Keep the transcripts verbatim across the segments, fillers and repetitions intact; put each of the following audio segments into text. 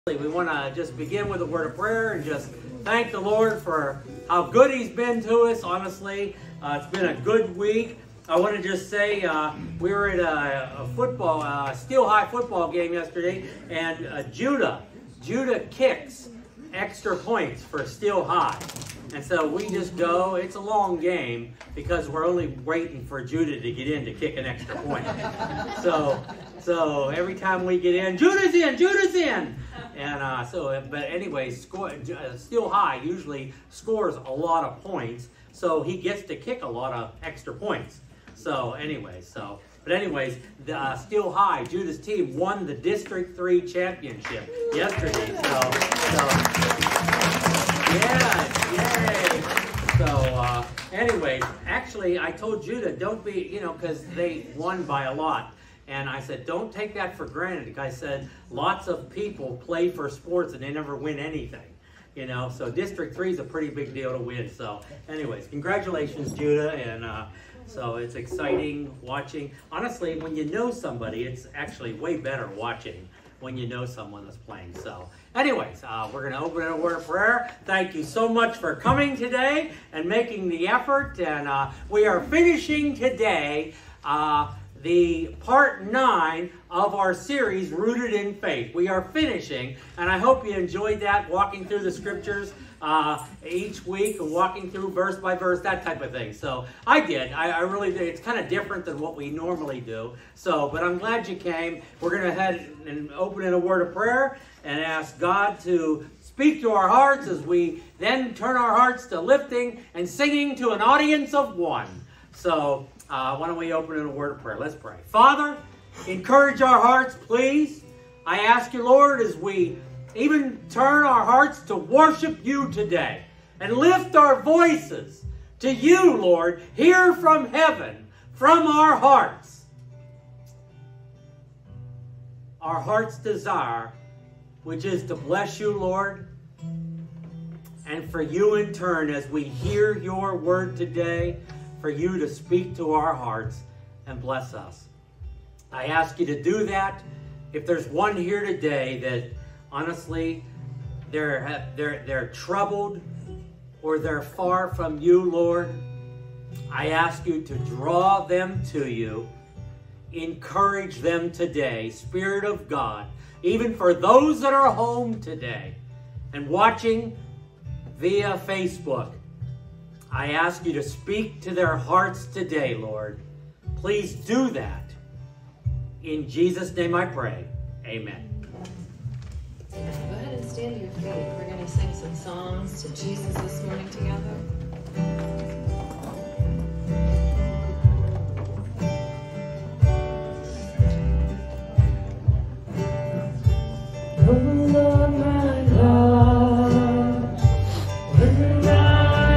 We want to just begin with a word of prayer and just thank the Lord for how good He's been to us, honestly. Uh, it's been a good week. I want to just say uh, we were at a, a football, uh, Steel High football game yesterday, and uh, Judah, Judah kicks extra points for Steel High. And so we just go, it's a long game because we're only waiting for Judah to get in to kick an extra point. So, so every time we get in, Judah's in, Judah's in. And uh, so, but anyway, score, uh, Steel High usually scores a lot of points, so he gets to kick a lot of extra points. So anyway, so, but anyways, the, uh, Steel High, Judah's team, won the District three championship yesterday. So, so yeah, yay. So uh, anyways, actually, I told Judah, don't be, you know, because they won by a lot. And I said, don't take that for granted. I said, lots of people play for sports and they never win anything. You know, so District three is a pretty big deal to win. So anyways, congratulations, Judah. And uh, so it's exciting watching. Honestly, when you know somebody, it's actually way better watching when you know someone that's playing. So anyways, uh, we're going to open in a word of prayer. Thank you so much for coming today and making the effort. And uh, we are finishing today uh, the part nine of our series, Rooted in Faith. We are finishing, and I hope you enjoyed that, walking through the scriptures uh, each week and walking through verse by verse, that type of thing. So I did. I, I really did. It's kind of different than what we normally do. So, but I'm glad you came. We're going to head and open in a word of prayer and ask God to speak to our hearts as we then turn our hearts to lifting and singing to an audience of one. So, Uh, why don't we open in a word of prayer? Let's pray. Father, encourage our hearts, please. I ask you, Lord, as we even turn our hearts to worship you today and lift our voices to you, Lord, hear from heaven, from our hearts. Our heart's desire, which is to bless you, Lord, and for you in turn, as we hear your word today, for you to speak to our hearts and bless us. I ask you to do that. If there's one here today that honestly they're they're they're troubled or they're far from you, Lord, I ask you to draw them to you. Encourage them today, Spirit of God, even for those that are home today and watching via Facebook. I ask you to speak to their hearts today, Lord. Please do that. In Jesus' name I pray. Amen. Go ahead and stand to your feet. We're going to sing some songs to Jesus this morning together. Oh, Lord, my God, when I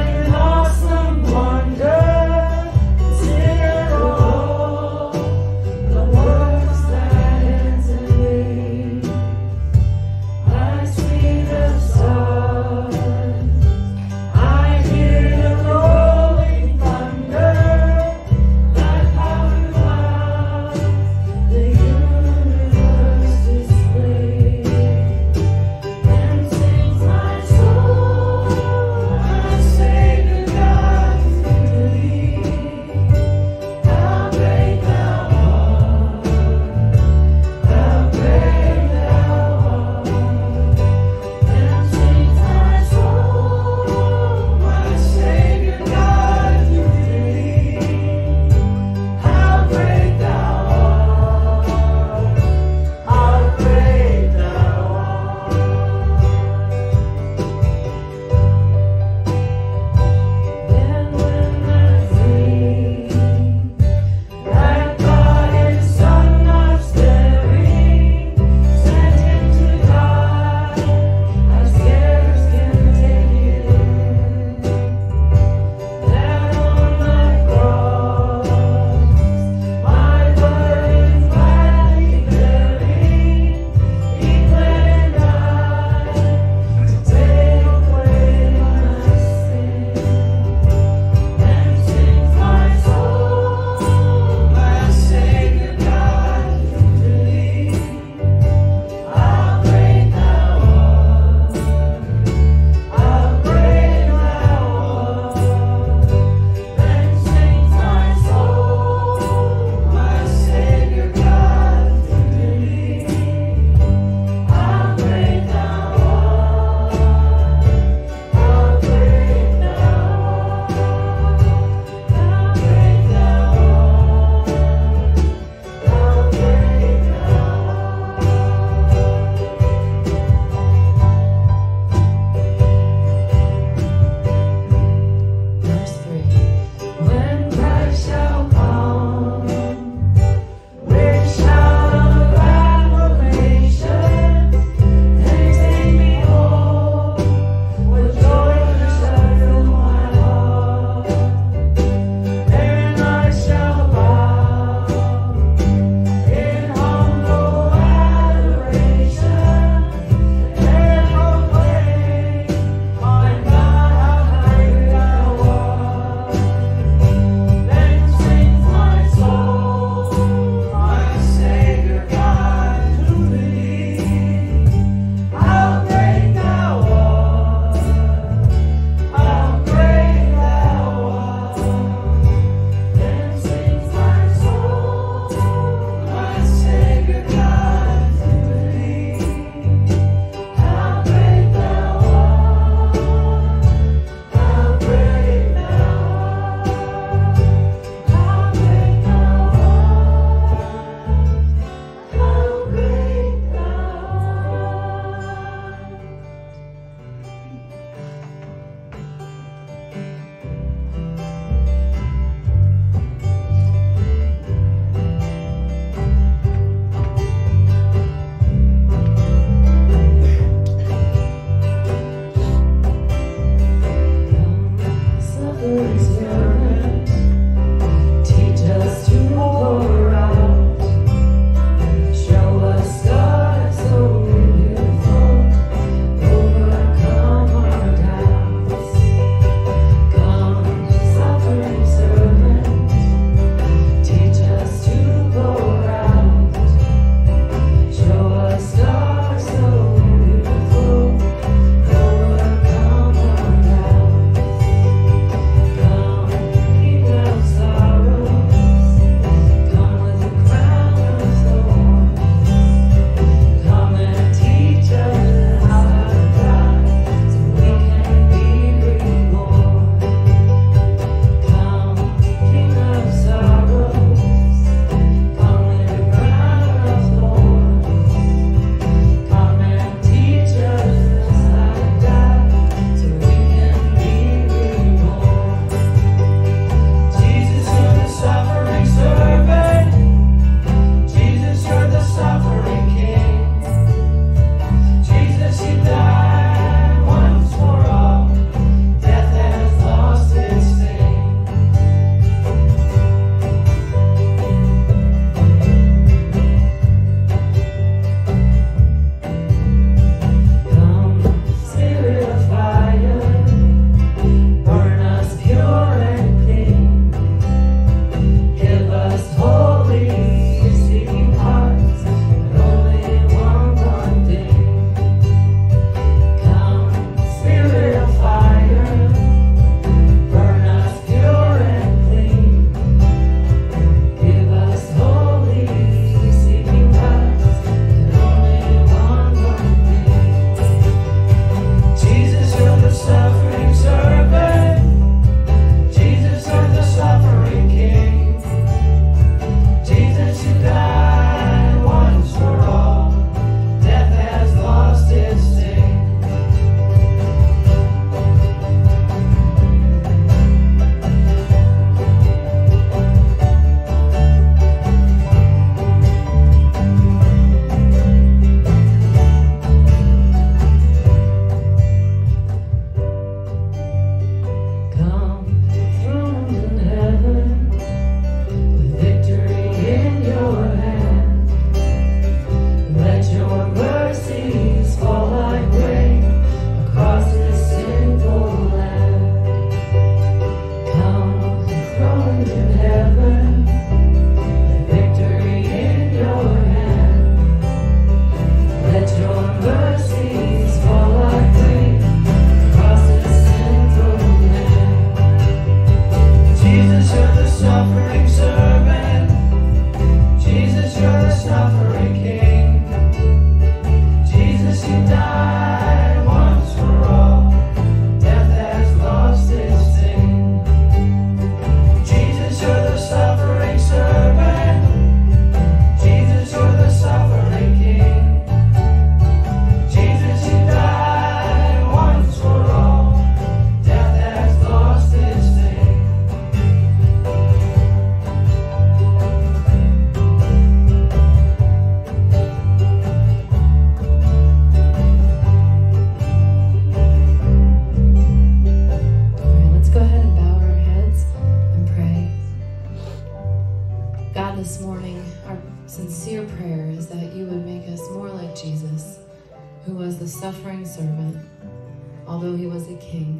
suffering servant, although he was a king.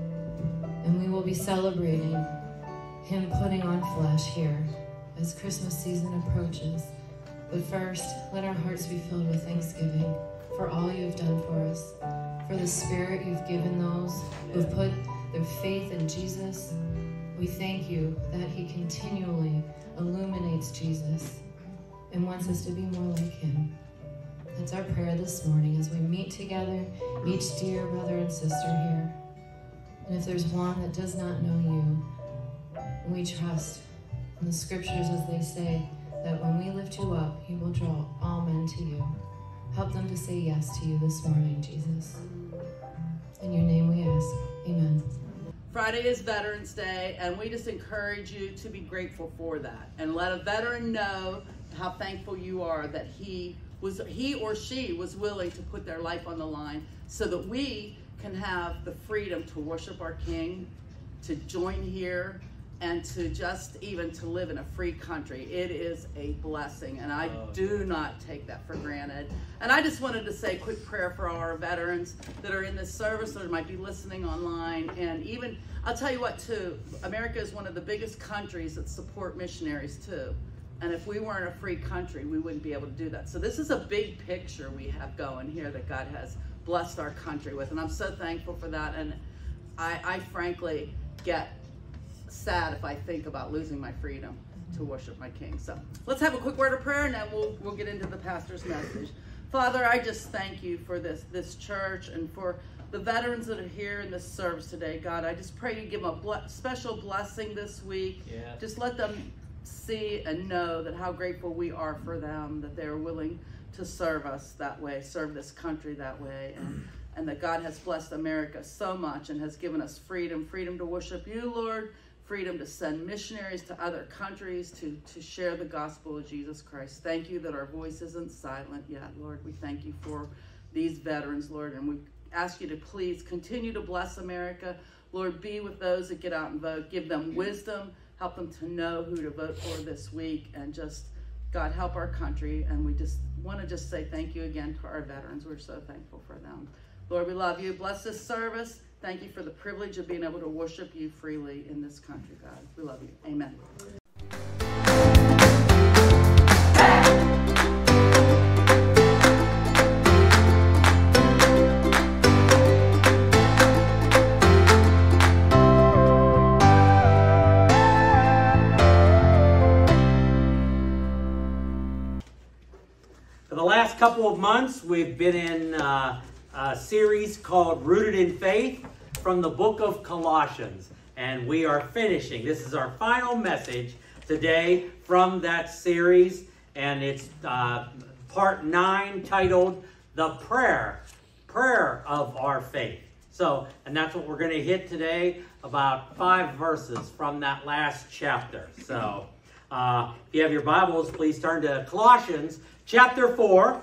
And we will be celebrating him putting on flesh here as Christmas season approaches. But first, let our hearts be filled with thanksgiving for all you've done for us, for the Spirit you've given those who've put their faith in Jesus. We thank you that he continually illuminates Jesus and wants us to be more like him. That's our prayer this morning as we meet together, each dear brother and sister here. And if there's one that does not know you, we trust in the scriptures as they say that when we lift you up, you will draw all men to you. Help them to say yes to you this morning, Jesus. In your name we ask. Amen. Friday is Veterans Day, and we just encourage you to be grateful for that and let a veteran know how thankful you are that he was he or she was willing to put their life on the line so that we can have the freedom to worship our King, to join here, and to just even to live in a free country. It is a blessing, and I oh, do yeah. not take that for granted. And I just wanted to say a quick prayer for all our veterans that are in this service or might be listening online. And even, I'll tell you what too, America is one of the biggest countries that support missionaries too. And if we weren't a free country, we wouldn't be able to do that. So this is a big picture we have going here that God has blessed our country with. And I'm so thankful for that. And I, I frankly get sad if I think about losing my freedom to worship my King. So let's have a quick word of prayer and then we'll we'll get into the pastor's message. Father, I just thank you for this this church and for the veterans that are here in this service today. God, I just pray you give them a ble- special blessing this week. Yeah. Just let them see and know that how grateful we are for them, that they're willing to serve us that way, serve this country that way, and and that God has blessed America so much and has given us freedom, freedom to worship you, Lord, freedom to send missionaries to other countries to, to share the gospel of Jesus Christ. Thank you that our voice isn't silent yet, Lord. We thank you for these veterans, Lord, and we ask you to please continue to bless America. Lord, be with those that get out and vote. Give them wisdom. Help them to know who to vote for this week. And just, God, help our country. And we just want to just say thank you again to our veterans. We're so thankful for them. Lord, we love you. Bless this service. Thank you for the privilege of being able to worship you freely in this country, God. We love you. Amen. For the last couple of months, we've been in uh, a series called Rooted in Faith from the book of Colossians. And we are finishing. This is our final message today from that series. And it's uh, part nine, titled The Prayer, Prayer of Our Faith. So, and that's what we're going to hit today, about five verses from that last chapter. So, uh, if you have your Bibles, please turn to Colossians chapter four,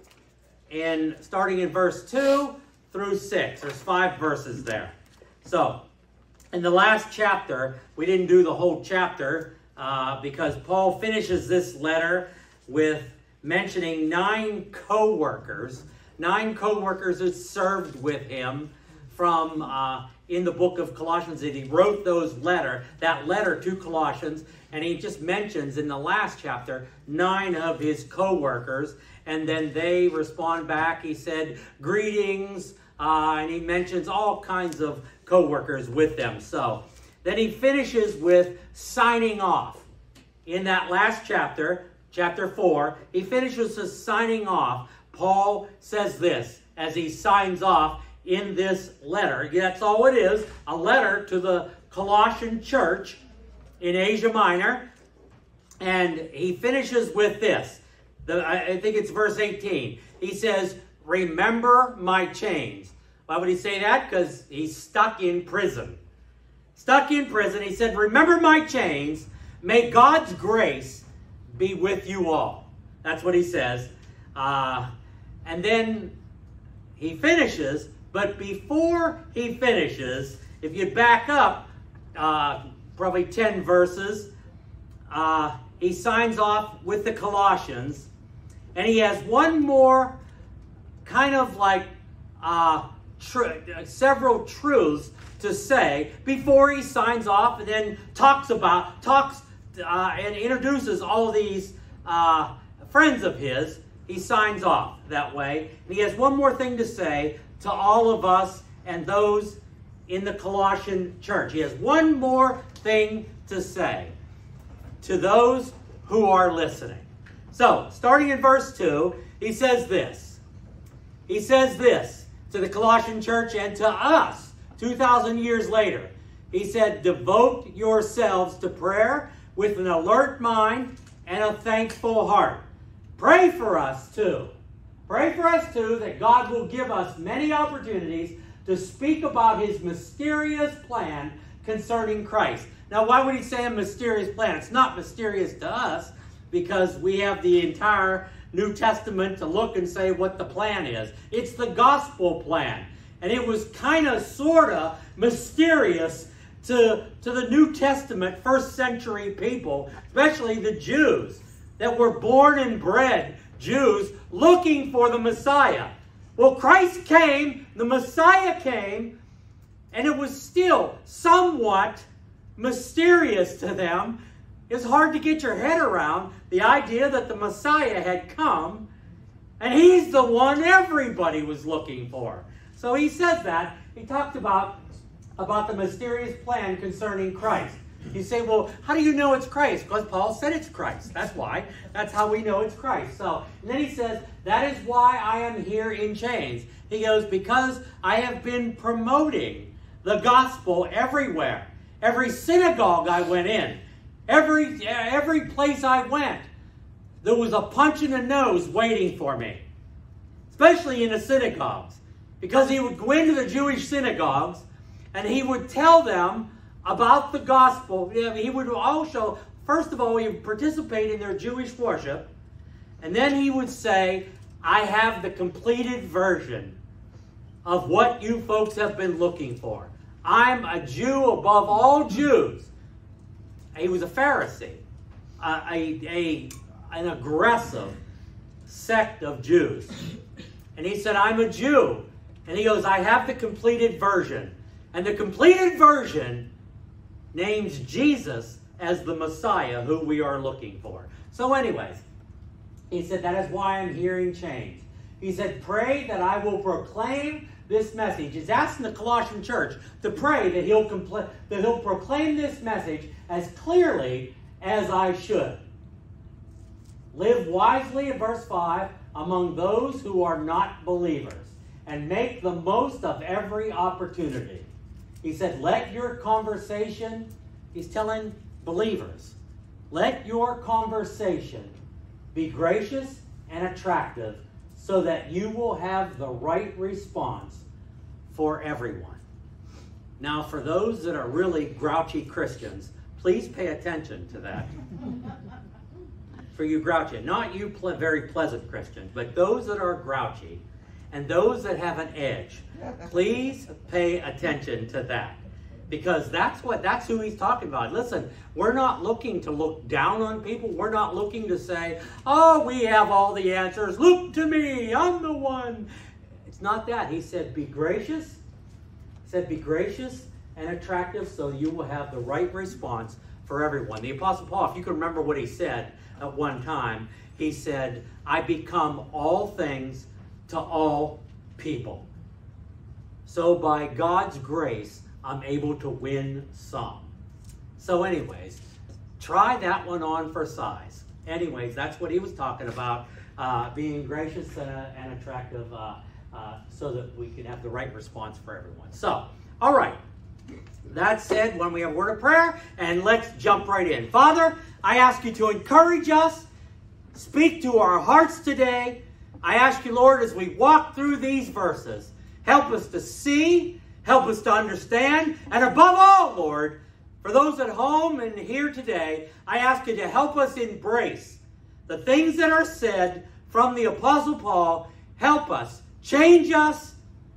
and starting in verse two through six. There's five verses there. So, in the last chapter, we didn't do the whole chapter uh, because Paul finishes this letter with mentioning nine co-workers, nine co-workers who served with him from uh, in the book of Colossians. And he wrote those letter, that letter to Colossians, and he just mentions in the last chapter nine of his co-workers, and then they respond back. He said, greetings, uh, and he mentions all kinds of co-workers with them. So then he finishes with signing off. In that last chapter, chapter four, he finishes with signing off. Paul says this as he signs off in this letter. That's all it is, a letter to the Colossian church in Asia Minor. And he finishes with this. The, I think it's verse eighteen. He says, remember my chains. Why would he say that? Because he's stuck in prison. Stuck in prison. He said, remember my chains. May God's grace be with you all. That's what he says. Uh, and then he finishes. But before he finishes, if you back up uh, probably ten verses, uh, he signs off with the Colossians. And he has one more kind of like uh, tr several truths to say before he signs off, and then talks about talks uh, and introduces all these uh, friends of his. He signs off that way, and he has one more thing to say to all of us and those in the Colossian church. He has one more thing to say to those who are listening. So, starting in verse two, he says this. He says this to the Colossian church and to us two thousand years later. He said, devote yourselves to prayer with an alert mind and a thankful heart. Pray for us too. Pray for us too that God will give us many opportunities to speak about his mysterious plan concerning Christ. Now, why would he say a mysterious plan? It's not mysterious to us because we have the entire New Testament to look and say what the plan is. It's the gospel plan. And it was kind of, sort of mysterious to, to the New Testament first century people, especially the Jews that were born and bred Jews looking for the Messiah. Well, Christ came, the Messiah came, and it was still somewhat mysterious to them. It's hard to get your head around the idea that the Messiah had come, and he's the one everybody was looking for. So he says that. He talked about, about the mysterious plan concerning Christ. You say, well, how do you know it's Christ? Because Paul said it's Christ. That's why. That's how we know it's Christ. So, and then he says, that is why I am here in chains. He goes, because I have been promoting the gospel everywhere. Every synagogue I went in, every, every place I went, there was a punch in the nose waiting for me. Especially in the synagogues. Because he would go into the Jewish synagogues and he would tell them about the gospel. He would also, first of all, he would participate in their Jewish worship. And then he would say, I have the completed version of what you folks have been looking for. I'm a Jew above all Jews. He was a Pharisee, a, a, a, an aggressive sect of Jews. And he said, I'm a Jew. And he goes, I have the completed version. And the completed version names Jesus as the Messiah who we are looking for. So anyways, he said, that is why I'm here in chains. He said, pray that I will proclaim this message. He's asking the Colossian church to pray that he'll, compl- that he'll proclaim this message as clearly as I should. Live wisely, in verse five, among those who are not believers, and make the most of every opportunity. He said, let your conversation, he's telling believers, let your conversation be gracious and attractive so that you will have the right response for everyone. Now, for those that are really grouchy Christians, please pay attention to that. For you grouchy, not you ple- very pleasant Christians, but those that are grouchy and those that have an edge, please pay attention to that. Because that's what that's who he's talking about. Listen, we're not looking to look down on people. We're not looking to say, oh, we have all the answers. Look to me. I'm the one. It's not that. He said, be gracious. He said, be gracious and attractive so you will have the right response for everyone. The Apostle Paul, if you can remember what he said at one time, he said, I become all things to all people. So by God's grace, I'm able to win some. So anyways, try that one on for size. Anyways, that's what he was talking about, uh, being gracious and, uh, and attractive uh, uh, so that we can have the right response for everyone. So, all right. That said, when we have a word of prayer, and let's jump right in. Father, I ask you to encourage us, speak to our hearts today. I ask you, Lord, as we walk through these verses, help us to see, help us to understand, and above all, Lord, for those at home and here today, I ask you to help us embrace the things that are said from the Apostle Paul. Help us, change us,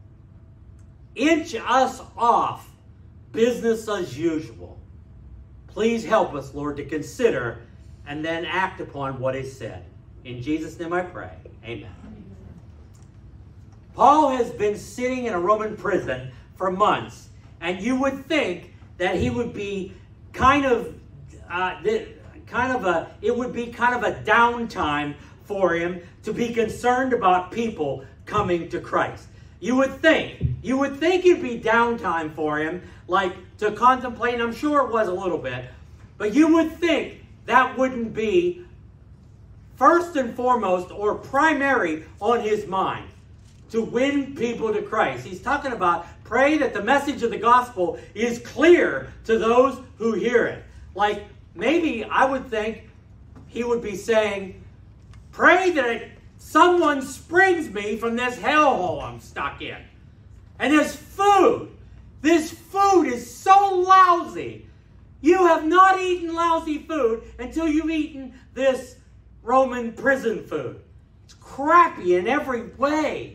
inch us off business as usual. Please help us, Lord, to consider and then act upon what is said. In Jesus' name I pray. Amen. Paul has been sitting in a Roman prison for months, and you would think that he would be kind of, uh, kind of a, it would be kind of a downtime for him to be concerned about people coming to Christ. You would think, you would think it'd be downtime for him, like to contemplate, and I'm sure it was a little bit, but you would think that wouldn't be first and foremost or primary on his mind, to win people to Christ. He's talking about pray that the message of the gospel is clear to those who hear it. Like maybe I would think he would be saying, pray that someone springs me from this hellhole I'm stuck in. And this food, this food is so lousy. You have not eaten lousy food until you've eaten this Roman prison food. It's crappy in every way.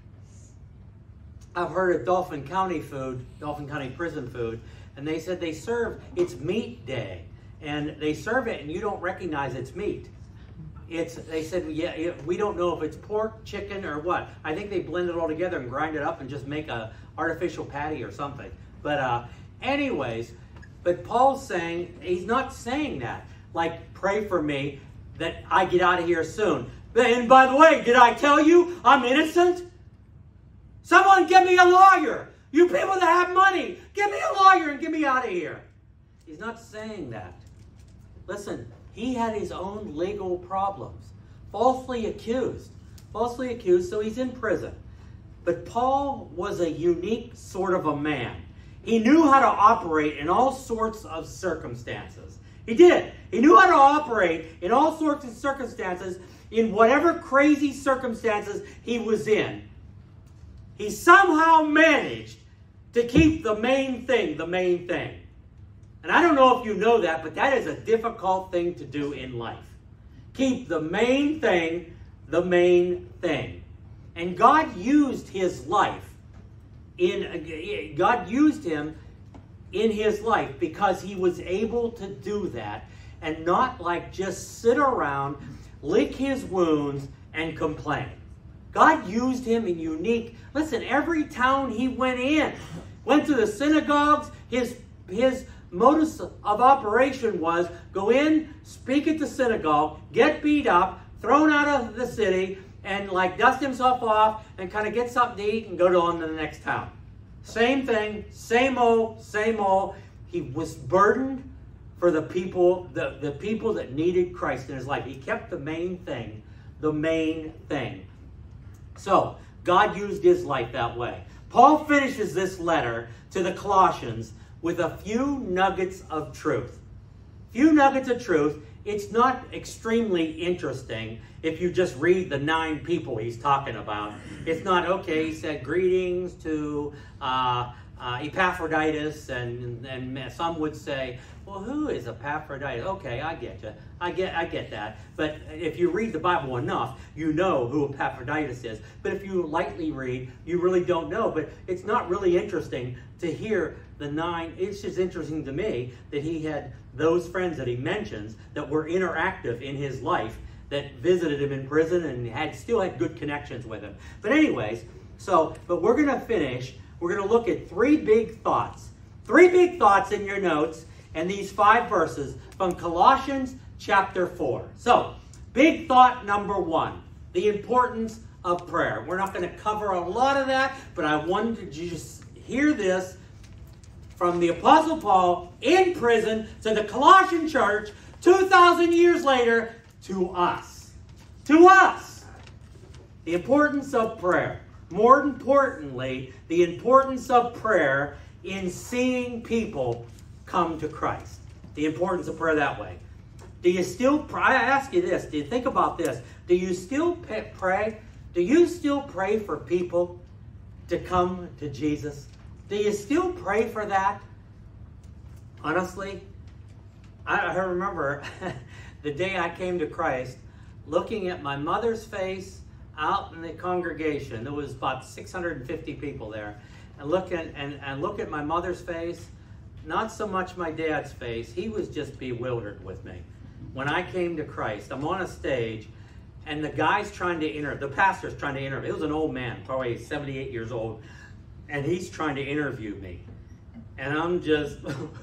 I've heard of Dauphin County food, Dauphin County prison food, and they said they serve, it's meat day. And they serve it and you don't recognize it's meat. It's, they said, yeah, we don't know if it's pork, chicken, or what. I think they blend it all together and grind it up and just make a artificial patty or something. But uh, anyways, but Paul's saying, he's not saying that. Like, pray for me that I get out of here soon. And by the way, did I tell you I'm innocent? Someone give me a lawyer. You people that have money, give me a lawyer and get me out of here. He's not saying that. Listen, he had his own legal problems. Falsely accused. Falsely accused, so he's in prison. But Paul was a unique sort of a man. He knew how to operate in all sorts of circumstances. He did. He knew how to operate in all sorts of circumstances, in whatever crazy circumstances he was in. He somehow managed to keep the main thing the main thing. And I don't know if you know that, but that is a difficult thing to do in life. Keep the main thing the main thing. And God used his life in God used him in his life because he was able to do that and not like just sit around, lick his wounds, and complain. God used him in unique, listen, every town he went in, went to the synagogues, his, his modus of operation was go in, speak at the synagogue, get beat up, thrown out of the city, and like dust himself off and kind of get something to eat and go on to the next town. Same thing, same old, same old. He was burdened for the people, the, the people that needed Christ in his life. He kept the main thing, the main thing. So, God used his life that way. Paul finishes this letter to the Colossians with a few nuggets of truth. Few nuggets of truth. It's not extremely interesting if you just read the nine people he's talking about. It's not, okay, he said greetings to uh, uh, Epaphroditus, and, and some would say, well, who is Epaphroditus? Okay, I get you. I get, I get that. But if you read the Bible enough, you know who Epaphroditus is. But if you lightly read, you really don't know. But it's not really interesting to hear the nine. It's just interesting to me that he had those friends that he mentions that were interactive in his life, that visited him in prison and had still had good connections with him. But anyways, so, but we're going to finish. We're going to look at three big thoughts. Three big thoughts in your notes and these five verses from Colossians chapter four. So, big thought number one, the importance of prayer. We're not going to cover a lot of that, but I wanted you to just hear this from the Apostle Paul in prison to the Colossian church two thousand years later to us. To us. The importance of prayer. More importantly, the importance of prayer in seeing people come to Christ. The importance of prayer that way. Do you still pray? I ask you this. Do you think about this? Do you still pray? Do you still pray for people to come to Jesus? Do you still pray for that? Honestly, I remember the day I came to Christ, looking at my mother's face out in the congregation. There was about six hundred fifty people there. And look at, and, and look at my mother's face, not so much my dad's face. He was just bewildered with me. When I came to Christ, I'm on a stage, And the guy's trying to interview, the pastor's trying to interview. It was an old man, probably seventy-eight years old. And he's trying to interview me. And I'm just,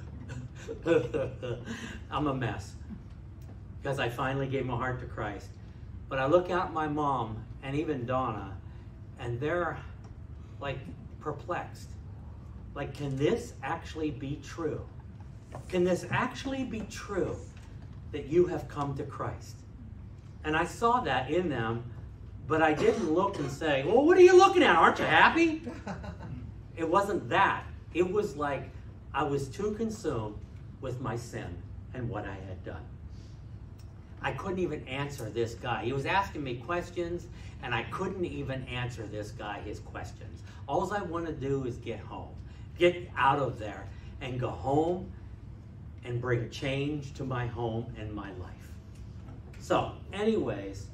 I'm a mess. Because I finally gave my heart to Christ. But I look out at my mom and even Donna, and they're like perplexed. Like, can this actually be true? Can this actually be true that you have come to Christ? And I saw that in them, but I didn't look and say, well, what are you looking at? Aren't you happy? It wasn't that. It was like I was too consumed with my sin and what I had done. I couldn't even answer this guy. He was asking me questions, and I couldn't even answer this guy his questions. All I want to do is get home, get out of there, and go home and bring change to my home and my life. So, anyways,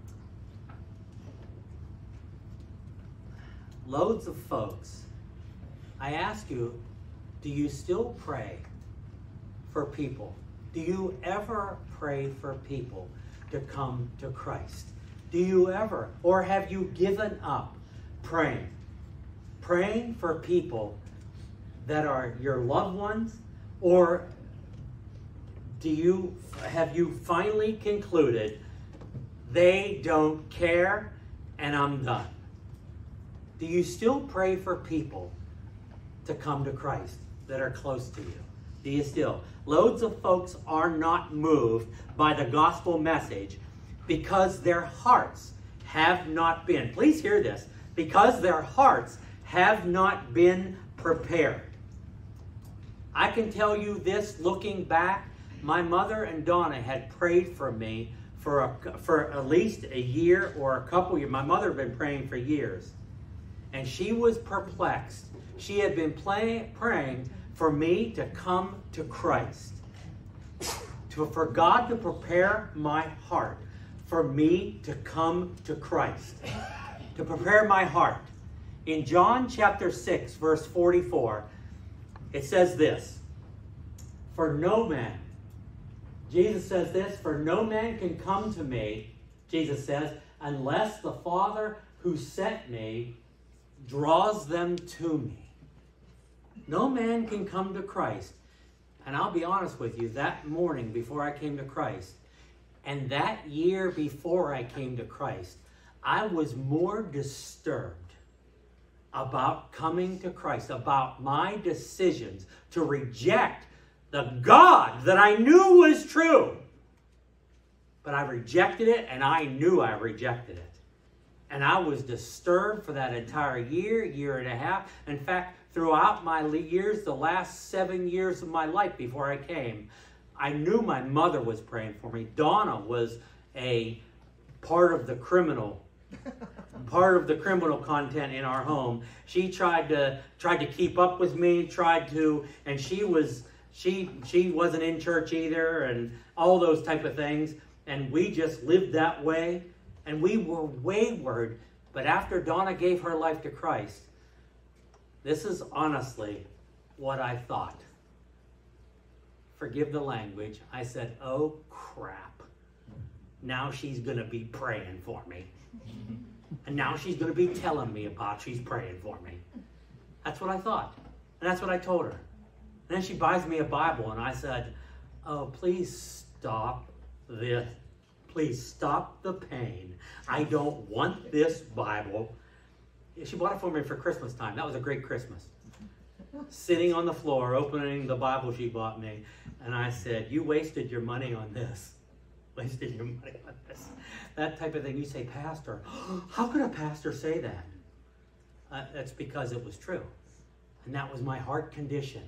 loads of folks, I ask you, do you still pray for people? Do you ever pray for people to come to Christ? Do you ever, or have you given up praying? Praying for people that are your loved ones, or do you, have you finally concluded they don't care and I'm done? Do you still pray for people to come to Christ that are close to you? Do you still? Loads of folks are not moved by the gospel message because their hearts have not been, please hear this, because their hearts have not been prepared. I can tell you this looking back, my mother and Donna had prayed for me for, a, for at least a year or a couple years. My mother had been praying for years. And she was perplexed. She had been play, praying for me to come to Christ. To, for God to prepare my heart. For me to come to Christ. To prepare my heart. In John chapter six, verse forty-four, it says this. For no man, Jesus says this, for no man can come to me, Jesus says, unless the Father who sent me draws them to me. No man can come to Christ. And I'll be honest with you, that morning before I came to Christ, and that year before I came to Christ, I was more disturbed about coming to Christ, about my decisions to reject the God that I knew was true. But I rejected it, and I knew I rejected it. And I was disturbed for that entire year, year and a half. In fact, throughout my years, the last seven years of my life before I came, I knew my mother was praying for me. Donna was a part of the criminal part of the criminal content in our home. She tried to tried to keep up with me, tried to, and she was she she wasn't in church either, and all those type of things. And we just lived that way, and we were wayward. But after Donna gave her life to Christ, this is honestly what I thought. Forgive the language. I said, oh crap. Now she's going to be praying for me. And now she's going to be telling me about she's praying for me. That's what I thought. And that's what I told her. And then she buys me a Bible, and I said, oh, please stop this. Please stop the pain. I don't want this Bible. She bought it for me for Christmas time. That was a great Christmas. Sitting on the floor, opening the Bible she bought me. And I said, you wasted your money on this. Wasted your money on this. That type of thing. You say, Pastor, how could a pastor say that? Uh, that's because it was true. And that was my heart condition.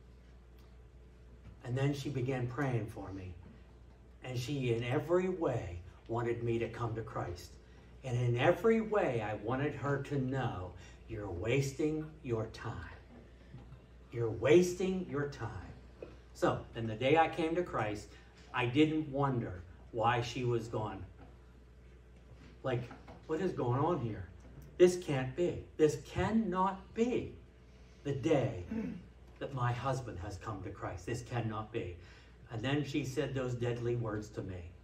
And then she began praying for me. And she, in every way, wanted me to come to Christ. And in every way, I wanted her to know, you're wasting your time. You're wasting your time. So, then the day I came to Christ, I didn't wonder why she was gone. Like, what is going on here? This can't be. This cannot be the day that my husband has come to Christ. This cannot be. And then she said those deadly words to me.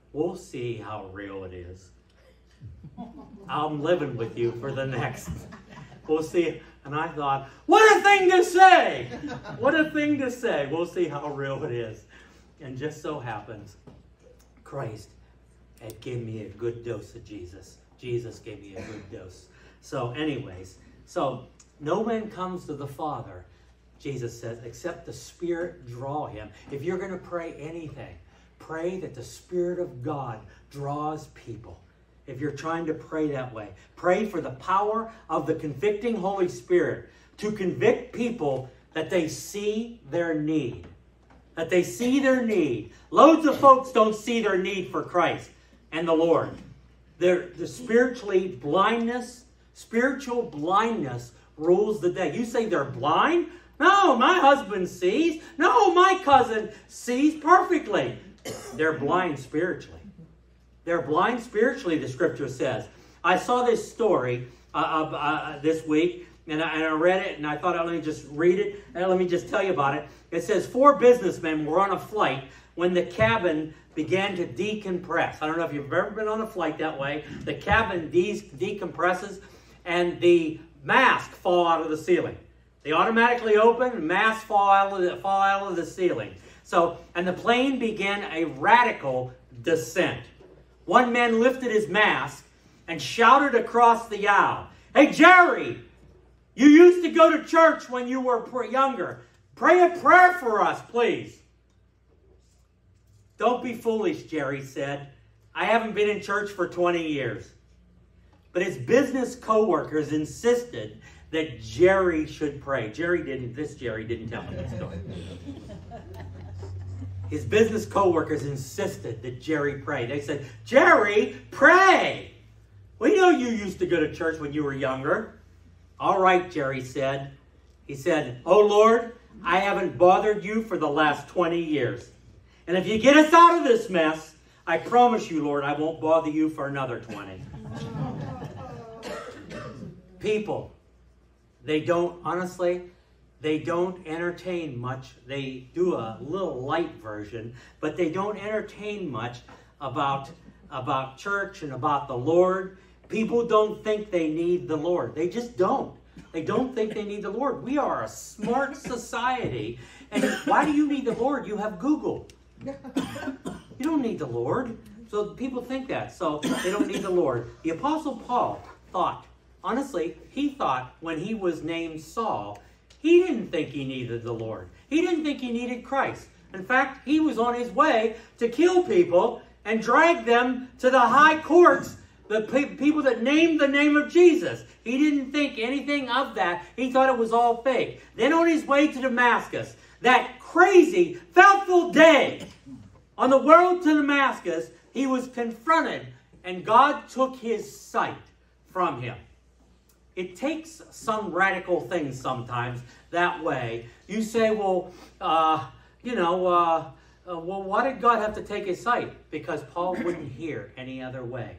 we'll see how real it is. I'm living with you for the next. We'll see. And I thought, what a thing to say! What a thing to say. We'll see how real it is. And just so happens, Christ had given me a good dose of Jesus. Jesus gave me a good dose. So anyways, so no man comes to the Father, Jesus says, except the Spirit draw him. If you're going to pray anything, pray that the Spirit of God draws people. If you're trying to pray that way, pray for the power of the convicting Holy Spirit to convict people that they see their need. That they see their need. Loads of folks don't see their need for Christ and the Lord. They're, the spiritually blindness, spiritual blindness rules the day. You say they're blind? No, my husband sees. No, my cousin sees perfectly. They're blind spiritually. They're blind spiritually, the scripture says. I saw this story uh, uh, this week, and I, and I read it, and I thought, oh, let me just read it, and let me just tell you about it. It says, four businessmen were on a flight when the cabin began to decompress. I don't know if you've ever been on a flight that way. The cabin de decompresses, and the masks fall out of the ceiling. They automatically open, and masks fall out of the, fall out of the ceiling. So, and the plane began a radical descent. One man lifted his mask and shouted across the aisle, "Hey, Jerry, you used to go to church when you were younger. Pray a prayer for us, please." "Don't be foolish," Jerry said. "I haven't been in church for twenty years. But his business co-workers insisted that Jerry should pray. Jerry didn't, this Jerry didn't tell me this story. His business co-workers insisted that Jerry pray. They said, "Jerry, pray! We know you used to go to church when you were younger." "All right," Jerry said. He said, "Oh Lord, I haven't bothered you for the last twenty years. And if you get us out of this mess, I promise you, Lord, I won't bother you for another twenty. People, they don't, honestly, they don't entertain much. They do a little light version, but they don't entertain much about, about church and about the Lord. People don't think they need the Lord. They just don't. They don't think they need the Lord. We are a smart society. And why do you need the Lord? You have Google. You don't need the Lord. So people think that. So they don't need the Lord. The Apostle Paul thought, honestly, he thought when he was named Saul, he didn't think he needed the Lord. He didn't think he needed Christ. In fact, he was on his way to kill people and drag them to the high courts, the pe people that named the name of Jesus. He didn't think anything of that. He thought it was all fake. Then on his way to Damascus, that crazy, fateful day, on the road to Damascus, he was confronted, and God took his sight from him. It takes some radical things sometimes that way. You say, well, uh, you know, uh, uh, well, why did God have to take his sight? Because Paul wouldn't hear any other way.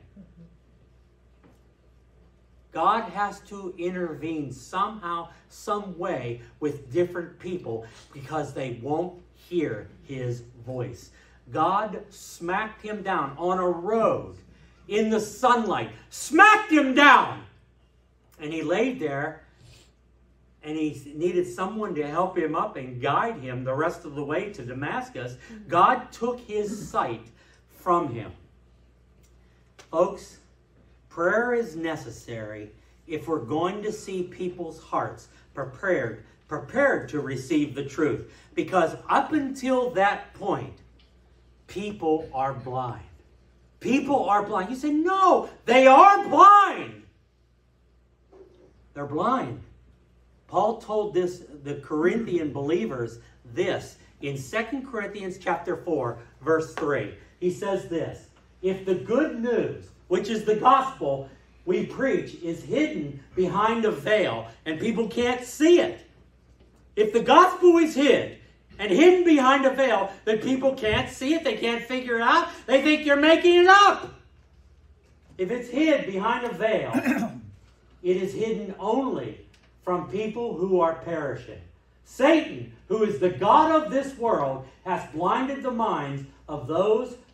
God has to intervene somehow, some way with different people because they won't hear his voice. God smacked him down on a road in the sunlight. Smacked him down! And he laid there, and he needed someone to help him up and guide him the rest of the way to Damascus. God took his sight from him. Folks, prayer is necessary if we're going to see people's hearts prepared, prepared to receive the truth. Because up until that point, people are blind. People are blind. You say, no, they are blind. They're blind. Paul told this the Corinthian believers this in Second Corinthians chapter four, verse three. He says this, "If the good news, which is the gospel we preach, is hidden behind a veil and people can't see it, if the gospel is hid and hidden behind a veil, then people can't see it, they can't figure it out, they think you're making it up. If it's hid behind a veil, it is hidden only from people who are perishing. Satan, who is the god of this world, has blinded the minds of those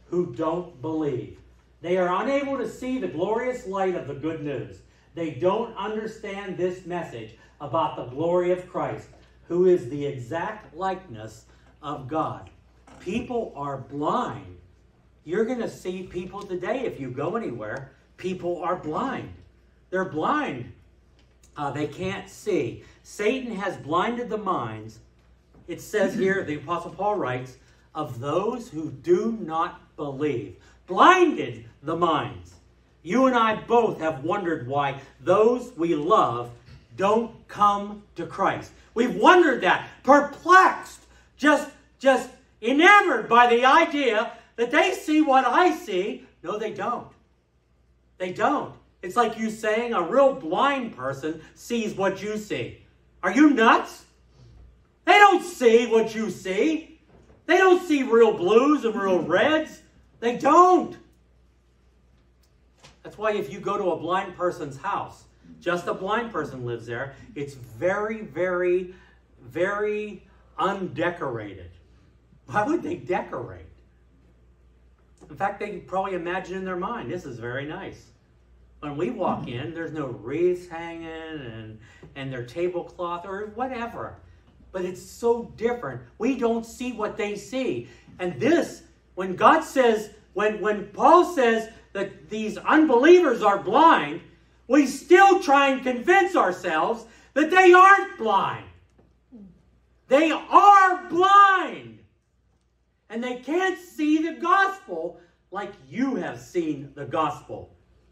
who don't believe. They are unable to see the glorious light of the good news. They don't understand this message about the glory of Christ, who is the exact likeness of God. People are blind. You're going to see people today, if you go anywhere, people are blind. They're blind. Uh, they can't see. Satan has blinded the minds, it says here, the Apostle Paul writes, of those who do not believe. Blinded the minds. You and I both have wondered why those we love don't come to Christ. We've wondered that, perplexed, just, just enamored by the idea that they see what I see. No, they don't. They don't. It's like you saying a real blind person sees what you see. Are you nuts? They don't see what you see. They don't see real blues and real reds. They don't. That's why if you go to a blind person's house, just a blind person lives there, it's very, very, very undecorated. Why would they decorate? In fact, they could probably imagine in their mind, this is very nice. When we walk in, there's no wreaths hanging and, and their tablecloth or whatever. But it's so different. We don't see what they see. And this, when God says, when, when Paul says that these unbelievers are blind, we still try and convince ourselves that they aren't blind. They are blind. And they can't see the gospel like you have seen the gospel.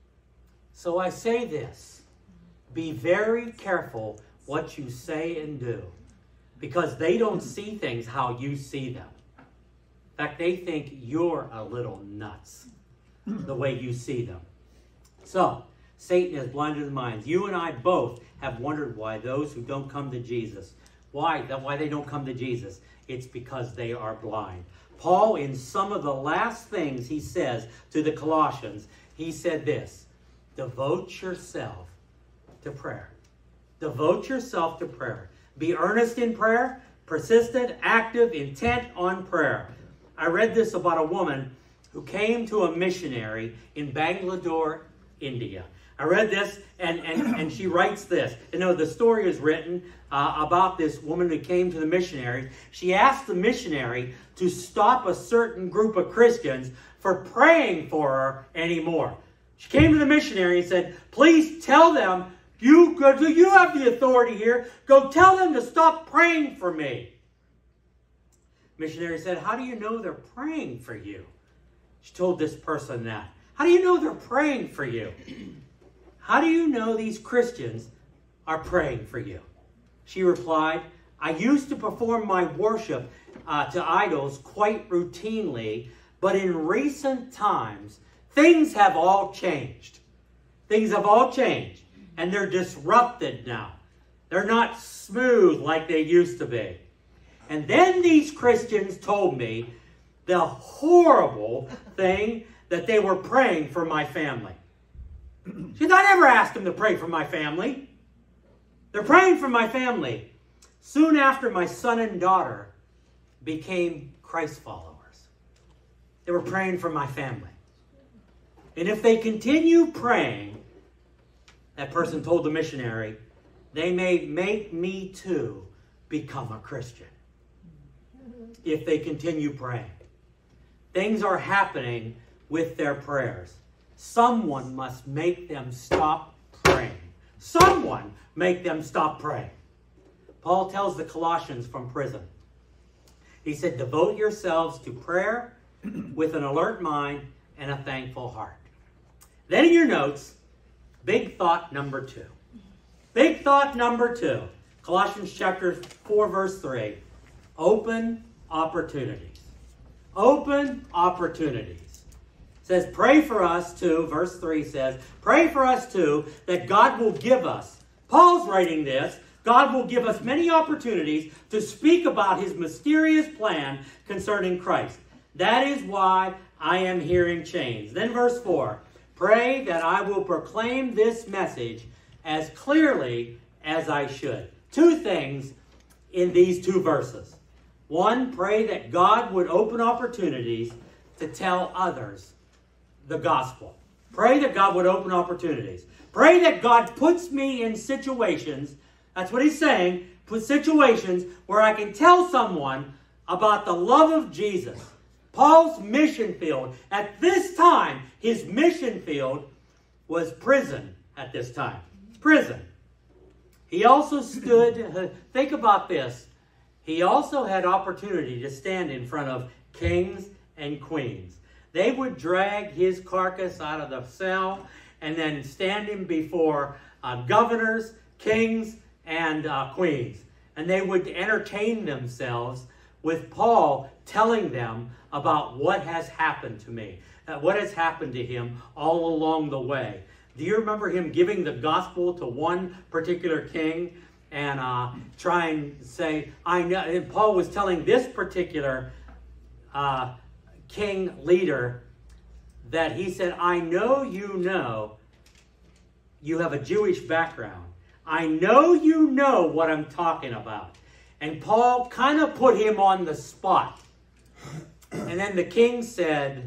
So I say this, be very careful what you say and do, because they don't see things how you see them. In fact, they think you're a little nuts the way you see them. So, Satan has blinded the minds. You and I both have wondered why those who don't come to Jesus, why, why they don't come to Jesus. It's because they are blind. Paul, in some of the last things he says to the Colossians, he said this, devote yourself to prayer. Devote yourself to prayer. Be earnest in prayer, persistent, active, intent on prayer. I read this about a woman who came to a missionary in Bangalore, India. I read this, and, and, and she writes this. You know, the story is written uh, about this woman who came to the missionary. She asked the missionary to stop a certain group of Christians for praying for her anymore. She came to the missionary and said, please tell them, you, you have the authority here. Go tell them to stop praying for me. Missionary said, how do you know they're praying for you? She told this person that. How do you know they're praying for you? How do you know these Christians are praying for you? She replied, I used to perform my worship uh, to idols quite routinely, but in recent times, things have all changed. Things have all changed, and they're disrupted now. They're not smooth like they used to be. And then these Christians told me the horrible thing that they were praying for my family. She said, I never asked them to pray for my family. They're praying for my family. Soon after, my son and daughter became Christ followers. They were praying for my family. And if they continue praying, that person told the missionary, they may make me too become a Christian. If they continue praying. Things are happening with their prayers. Someone must make them stop praying. Someone make them stop praying. Paul tells the Colossians from prison. He said, devote yourselves to prayer with an alert mind and a thankful heart. Then in your notes, big thought number two. Big thought number two. Colossians chapter four, verse three. Open opportunities. Open opportunities. It says, pray for us too, verse three says, pray for us too, that God will give us, Paul's writing this, God will give us many opportunities to speak about his mysterious plan concerning Christ. That is why I am here in chains. Then verse four, pray that I will proclaim this message as clearly as I should. Two things in these two verses. One, pray that God would open opportunities to tell others the gospel. Pray that God would open opportunities. Pray that God puts me in situations, that's what he's saying, put situations where I can tell someone about the love of Jesus. Paul's mission field, at this time, his mission field was prison at this time. Prison. He also stood, think about this, he also had opportunity to stand in front of kings and queens. They would drag his carcass out of the cell and then stand him before uh, governors, kings, and uh, queens. And they would entertain themselves with Paul telling them about what has happened to me, uh, what has happened to him all along the way. Do you remember him giving the gospel to one particular king and uh, trying to say, I know, and Paul was telling this particular uh, king leader that he said, I know you know you have a Jewish background. I know you know what I'm talking about. And Paul kind of put him on the spot. And then the king said,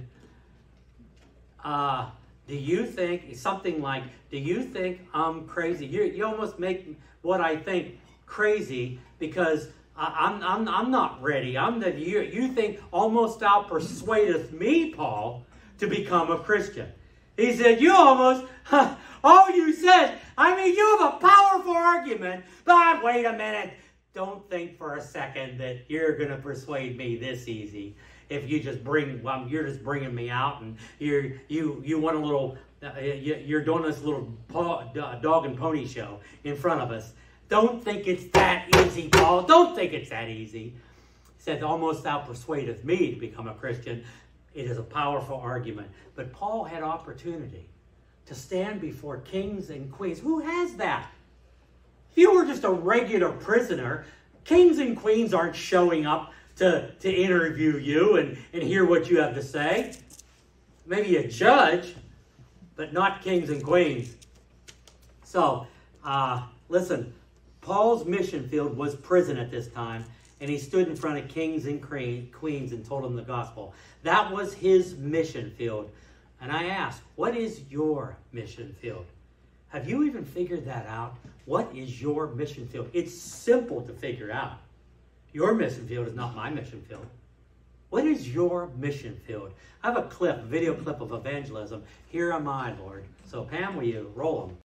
uh, do you think, something like, do you think I'm crazy? You, you almost make what I think crazy because I, I'm, I'm, I'm not ready. I'm the, you, you think almost thou persuadeth me, Paul, to become a Christian. He said, you almost, huh, all you said, I mean, you have a powerful argument, but wait a minute. Don't think for a second that you're going to persuade me this easy. If you just bring, well, you're just bringing me out, and you're you you want a little, uh, you're doing this little paw, dog and pony show in front of us. Don't think it's that easy, Paul. Don't think it's that easy. He said, almost thou persuadeth me to become a Christian. It is a powerful argument. But Paul had opportunity to stand before kings and queens. Who has that? If you were just a regular prisoner, kings and queens aren't showing up to, to interview you and, and hear what you have to say. Maybe a judge, but not kings and queens. So, uh, listen, Paul's mission field was prison at this time, and he stood in front of kings and queens and told them the gospel. That was his mission field. And I ask, what is your mission field? Have you even figured that out? What is your mission field? It's simple to figure out. Your mission field is not my mission field. What is your mission field? I have a clip, a video clip of evangelism. Here am I, Lord. So Pam, will you roll them?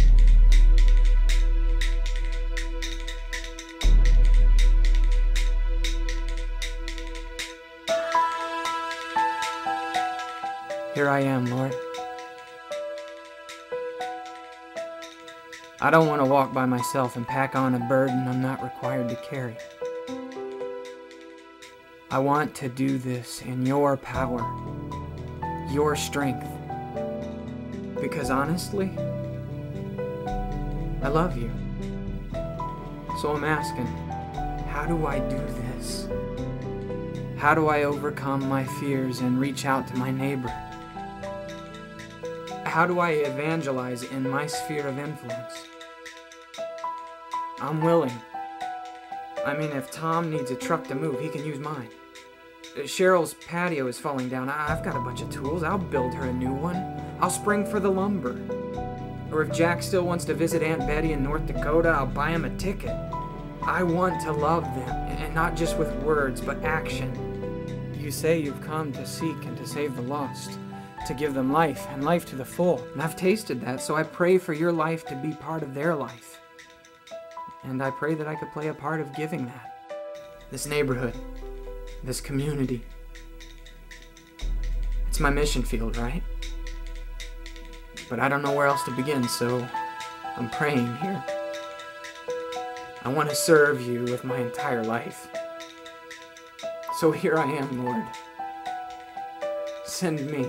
Here I am, Lord. I don't want to walk by myself and pack on a burden I'm not required to carry. I want to do this in your power, your strength, because honestly, I love you. So I'm asking, how do I do this? How do I overcome my fears and reach out to my neighbor? How do I evangelize in my sphere of influence? I'm willing. I mean, if Tom needs a truck to move, he can use mine. Cheryl's patio is falling down. I've got a bunch of tools. I'll build her a new one. I'll spring for the lumber. Or if Jack still wants to visit Aunt Betty in North Dakota, I'll buy him a ticket. I want to love them, and not just with words, but action. You say you've come to seek and to save the lost, to give them life, and life to the full. And I've tasted that, so I pray for your life to be part of their life. And I pray that I could play a part of giving that. This neighborhood, this community. It's my mission field, right? But I don't know where else to begin, so I'm praying here. I want to serve you with my entire life. So here I am, Lord. Send me.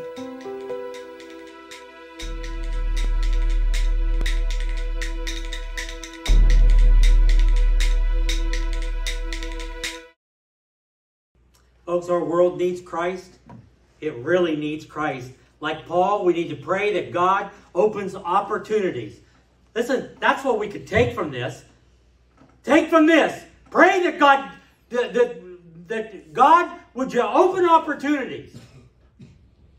Folks, our world needs Christ. It really needs Christ. Like Paul, we need to pray that God opens opportunities. Listen, that's what we could take from this. Take from this. Pray that God, that, that, that God would you open opportunities.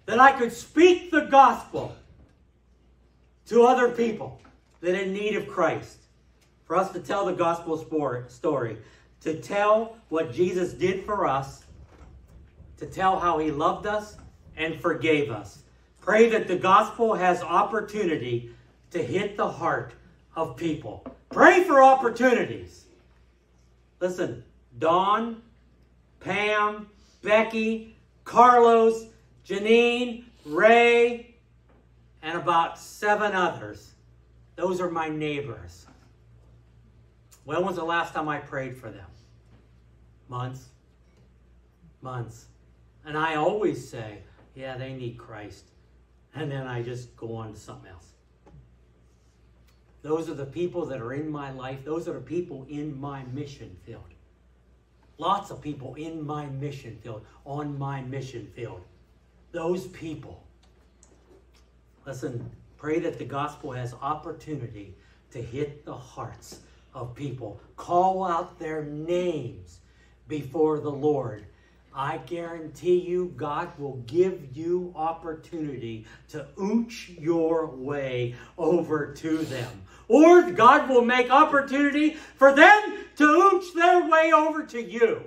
that I could speak the gospel to other people that are in need of Christ. For us to tell the gospel story, to tell what Jesus did for us, to tell how he loved us and forgave us. Pray that the gospel has opportunity to hit the heart of people. Pray for opportunities. Listen, Dawn, Pam, Becky, Carlos, Janine, Ray, and about seven others. Those are my neighbors. When was the last time I prayed for them? Months. Months. And I always say, yeah, they need Christ. And then I just go on to something else. Those are the people that are in my life. Those are the people in my mission field. Lots of people in my mission field, on my mission field. Those people. Listen, pray that the gospel has opportunity to hit the hearts of people. Call out their names before the Lord. I guarantee you God will give you opportunity to ooch your way over to them. Or God will make opportunity for them to ooch their way over to you.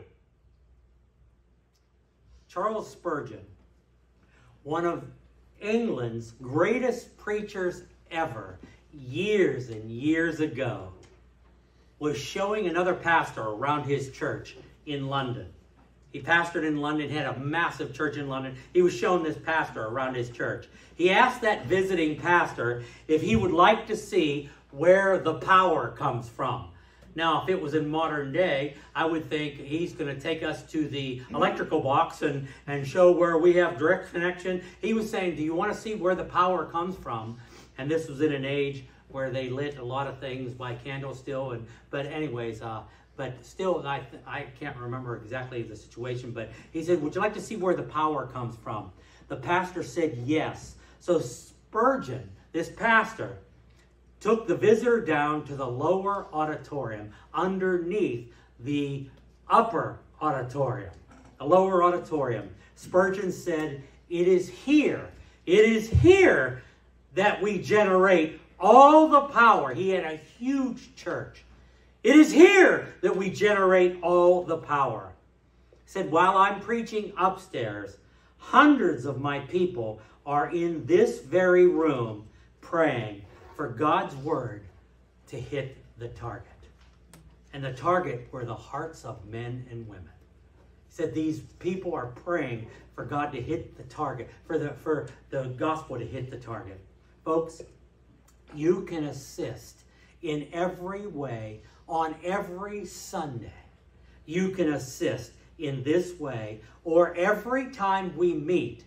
Charles Spurgeon, one of England's greatest preachers ever, years and years ago, was showing another pastor around his church in London. He pastored in London, had a massive church in London. He was showing this pastor around his church. He asked that visiting pastor if he would like to see where the power comes from. Now, if it was in modern day, I would think he's going to take us to the electrical box and, and show where we have direct connection. He was saying, do you want to see where the power comes from? And this was in an age where they lit a lot of things by candle still. And, but anyways, uh, but still, I, I can't remember exactly the situation. But he said, would you like to see where the power comes from? The pastor said yes. So Spurgeon, this pastor, took the visitor down to the lower auditorium underneath the upper auditorium, the lower auditorium. Spurgeon said, it is here, it is here that we generate all the power. He had a huge church. It is here that we generate all the power. He said, while I'm preaching upstairs, hundreds of my people are in this very room praying for God's word to hit the target. And the target were the hearts of men and women. He said these people are praying for God to hit the target, for the, for the gospel to hit the target. Folks, you can assist in every way on every Sunday. You can assist in this way, or every time we meet,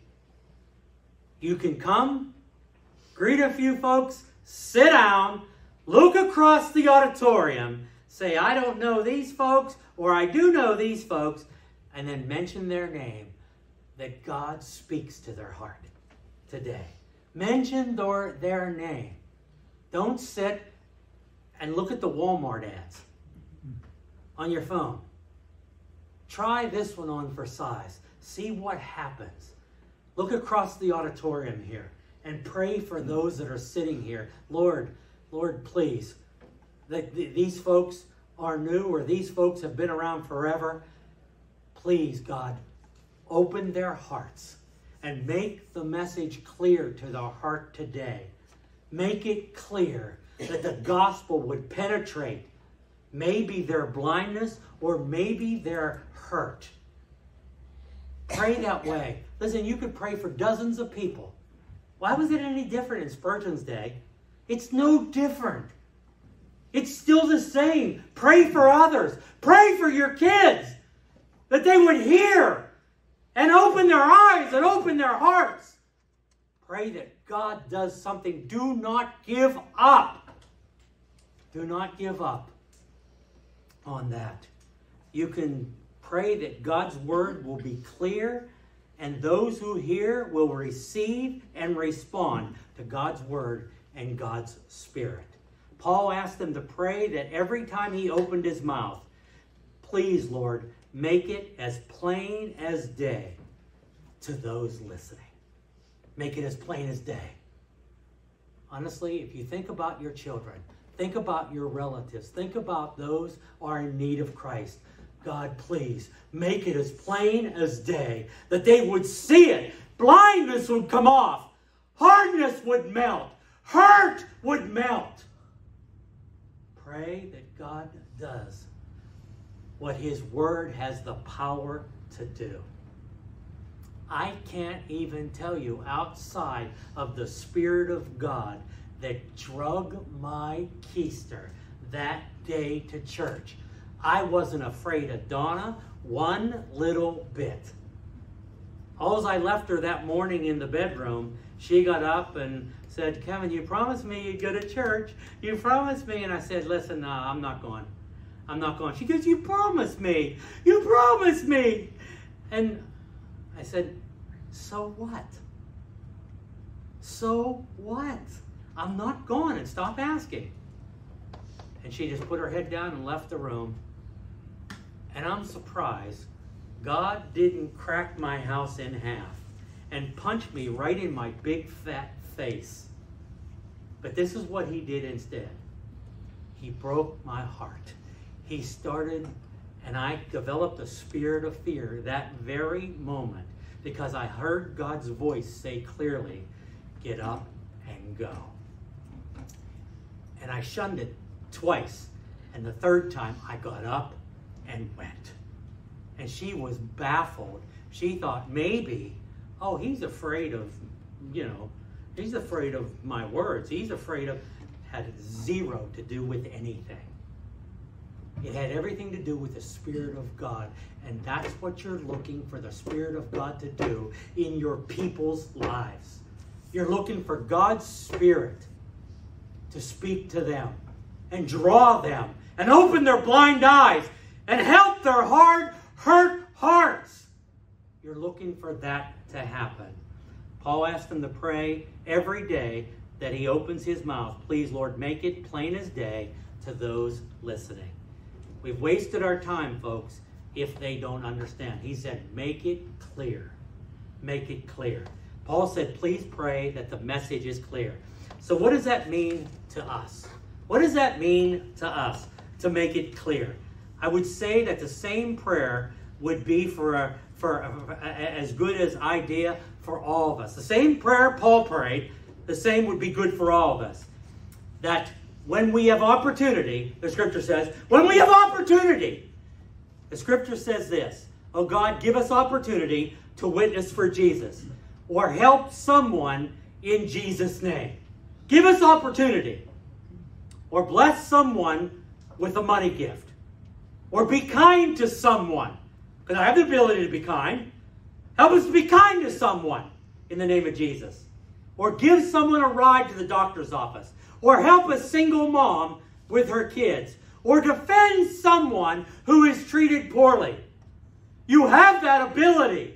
you can come, greet a few folks, sit down, look across the auditorium, say, I don't know these folks, or I do know these folks, and then mention their name, that God speaks to their heart today. Mention their, their name. Don't sit and look at the Walmart ads on your phone. Try this one on for size. See what happens. Look across the auditorium here and pray for those that are sitting here. Lord, Lord, please, that these folks are new, or these folks have been around forever. Please, God, open their hearts and make the message clear to their heart today. Make it clear that the gospel would penetrate maybe their blindness or maybe their hurt. Pray that way. Listen, you could pray for dozens of people. Why was it any different in Spurgeon's day? It's no different. It's still the same. Pray for others. Pray for your kids, that they would hear and open their eyes and open their hearts. Pray that God does something. Do not give up. Do not give up on that. You can pray that God's word will be clear, and those who hear will receive and respond to God's word and God's spirit. Paul asked them to pray that every time he opened his mouth, please, Lord, make it as plain as day to those listening. Make it as plain as day. Honestly, if you think about your children, think about your relatives, think about those who are in need of Christ, God, please make it as plain as day, that they would see it. Blindness would come off. Hardness would melt. Hurt would melt. Pray that God does what His Word has the power to do. I can't even tell you, outside of the Spirit of God that drug my keister that day to church, I wasn't afraid of Donna one little bit. All I left her that morning in the bedroom, she got up and said, Kevin, you promised me you'd go to church. You promised me. And I said, listen, no, I'm not going. I'm not going. She goes, you promised me. You promised me. And I said, so what? So what? I'm not going, and stop asking. And she just put her head down and left the room. And I'm surprised God didn't crack my house in half and punch me right in my big fat face. But this is what He did instead. He broke my heart. He started, and I developed a spirit of fear that very moment, because I heard God's voice say clearly, get up and go. And I shunned it twice. And the third time I got up and went. And she was baffled. She thought maybe, oh, he's afraid of, you know, he's afraid of my words. He's afraid of, had zero to do with anything. It had everything to do with the Spirit of God. And that's what you're looking for the Spirit of God to do in your people's lives. You're looking for God's Spirit to speak to them and draw them and open their blind eyes and help their hard, hurt hearts. You're looking for that to happen. Paul asked them to pray every day that he opens his mouth. Please, Lord, make it plain as day to those listening. We've wasted our time, folks, if they don't understand. He said, make it clear. Make it clear. Paul said, please pray that the message is clear. So what does that mean to us? What does that mean to us to make it clear? I would say that the same prayer would be for, a, for a, a, as good as idea for all of us. The same prayer Paul prayed, the same would be good for all of us. That when we have opportunity, the Scripture says, when we have opportunity, the Scripture says this, oh God, give us opportunity to witness for Jesus or help someone in Jesus' name. Give us opportunity. Or bless someone with a money gift. Or be kind to someone. Because I have the ability to be kind. Help us to be kind to someone in the name of Jesus. Or give someone a ride to the doctor's office. Or help a single mom with her kids. Or defend someone who is treated poorly. You have that ability.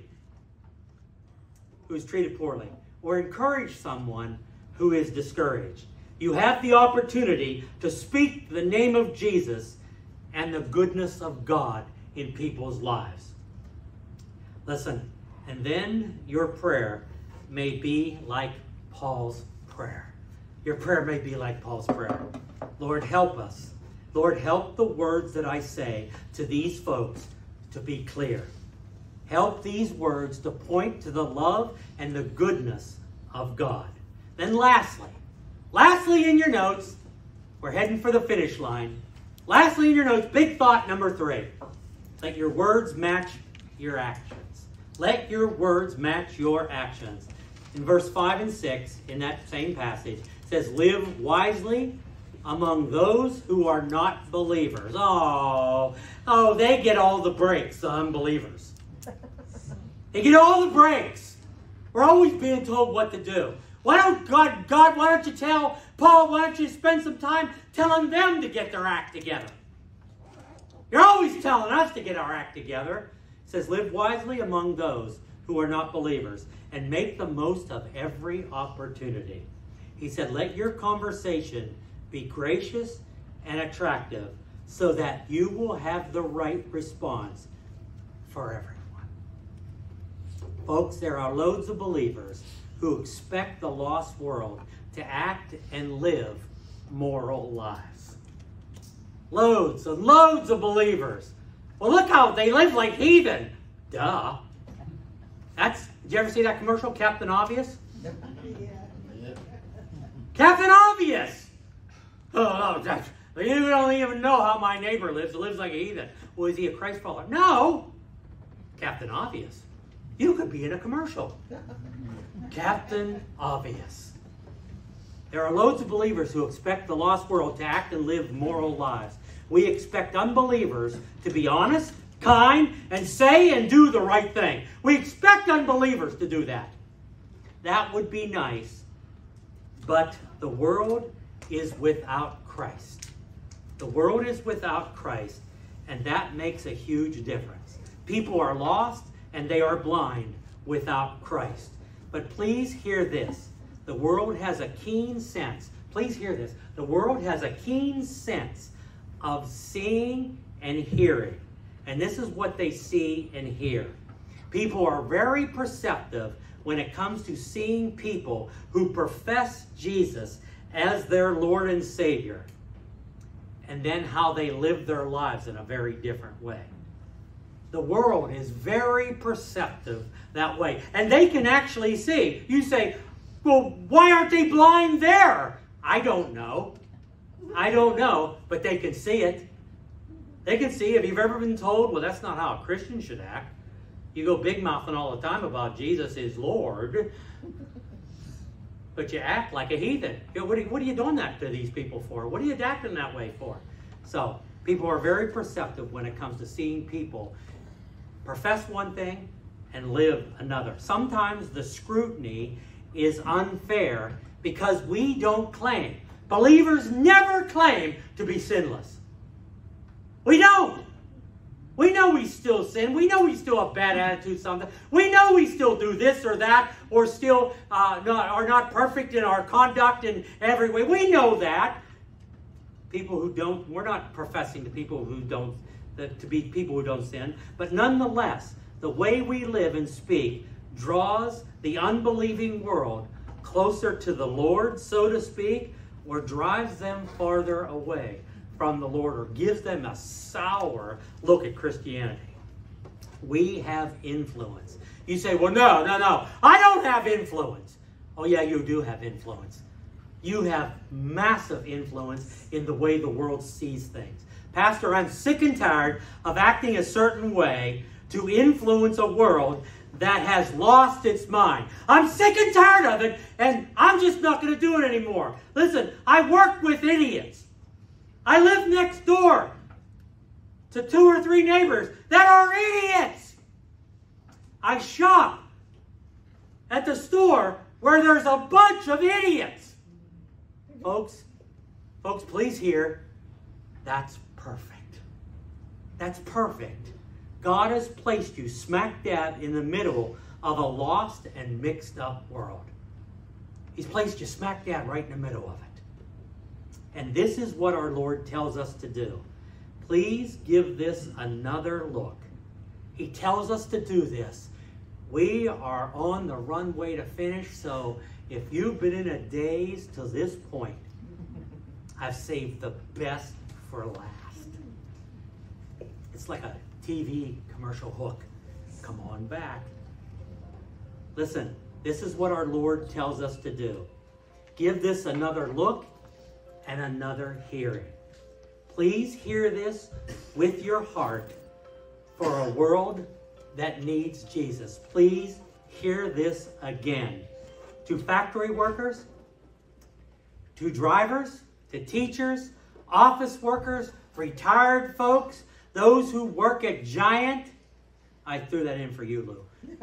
Who is treated poorly. Or encourage someone who is discouraged. You have the opportunity to speak the name of Jesus and the goodness of God in people's lives. Listen, and then your prayer may be like Paul's prayer. Your prayer may be like Paul's prayer. Lord, help us. Lord, help the words that I say to these folks to be clear. Help these words to point to the love and the goodness of God. Then lastly, lastly in your notes, we're heading for the finish line. Lastly in your notes, big thought number three. Let your words match your actions. Let your words match your actions. In verse five and six, in that same passage, it says, live wisely among those who are not believers. Oh, oh, they get all the breaks, the unbelievers. They get all the breaks. We're always being told what to do. Why don't God, God, why don't you tell Paul, why don't you spend some time telling them to get their act together? You're always telling us to get our act together. It says, live wisely among those who are not believers and make the most of every opportunity. He said, let your conversation be gracious and attractive so that you will have the right response for everyone. Folks, there are loads of believers who expect the lost world to act and live moral lives. Loads and loads of believers. Well, look how they live like heathen. Duh. That's, did you ever see that commercial, Captain Obvious? Yeah. Captain Obvious! Oh, that's, you don't even know how my neighbor lives. He lives like a heathen. Well, is he a Christ follower? No. Captain Obvious. You could be in a commercial. Captain Obvious. There are loads of believers who expect the lost world to act and live moral lives. We expect unbelievers to be honest, kind, and say and do the right thing. We expect unbelievers to do that. That would be nice. But the world is without Christ. The world is without Christ, and that makes a huge difference. People are lost and they are blind without Christ. But please hear this. The world has a keen sense. Please hear this. The world has a keen sense of seeing and hearing. And this is what they see and hear. People are very perceptive when it comes to seeing people who profess Jesus as their Lord and Savior, and then how they live their lives in a very different way. The world is very perceptive that way. And they can actually see. You say, well, why aren't they blind there? I don't know. I don't know, but they can see it. They can see. Have you ever been told, well, that's not how a Christian should act? You go big-mouthing all the time about Jesus is Lord, but you act like a heathen. You know, what, are, what are you doing that to these people for? What are you acting that way for? So, people are very perceptive when it comes to seeing people profess one thing and live another. Sometimes the scrutiny is unfair because we don't claim. Believers never claim to be sinless. We don't. We know we still sin. We know we still have bad attitudes sometimes. We know we still do this or that, or still uh, not, are not perfect in our conduct in every way. We know that. People who don't, we're not professing to people who don't, to be people who don't sin. But nonetheless, the way we live and speak draws the unbelieving world closer to the Lord, so to speak, or drives them farther away from the Lord, or gives them a sour look at Christianity. We have influence. You say, well, no, no, no, I don't have influence. Oh, yeah, you do have influence. You have massive influence in the way the world sees things. Pastor, I'm sick and tired of acting a certain way to influence a world that has lost its mind. I'm sick and tired of it, and I'm just not going to do it anymore. Listen, I work with idiots. I live next door to two or three neighbors that are idiots. I shop at the store where there's a bunch of idiots. Folks, folks, please hear, that's perfect. That's perfect. God has placed you smack dab in the middle of a lost and mixed up world. He's placed you smack dab right in the middle of it. And this is what our Lord tells us to do. Please give this another look. He tells us to do this. We are on the runway to finish, so if you've been in a daze to this point, I've saved the best for last. It's like a T V commercial hook. Come on back. Listen, this is what our Lord tells us to do. Give this another look and another hearing. Please hear this with your heart for a world that needs Jesus. Please hear this again. To factory workers, to drivers, to teachers, office workers, retired folks, those who work at Giant. I threw that in for you, Lou.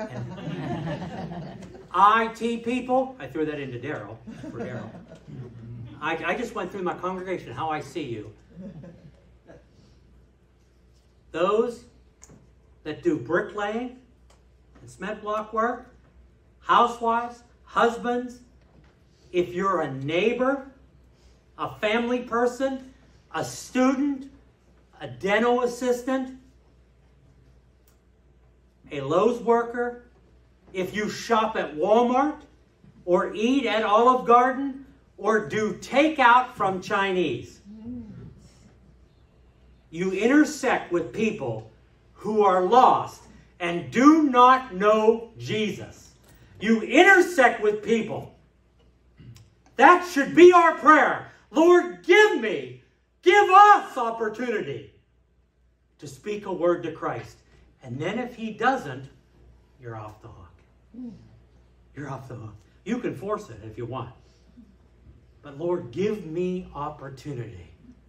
And I T people. I threw that into Daryl, for Daryl. I, I just went through my congregation, how I see you. Those that do bricklaying and cement block work, housewives, husbands, if you're a neighbor, a family person, a student, a dental assistant, a Lowe's worker, if you shop at Walmart, or eat at Olive Garden, or do takeout from Chinese. You intersect with people who are lost and do not know Jesus. You intersect with people. That should be our prayer. Lord, give me, give us opportunity to speak a word to Christ. And then if he doesn't, you're off the hook. You're off the hook. You can force it if you want. But Lord, give me opportunity.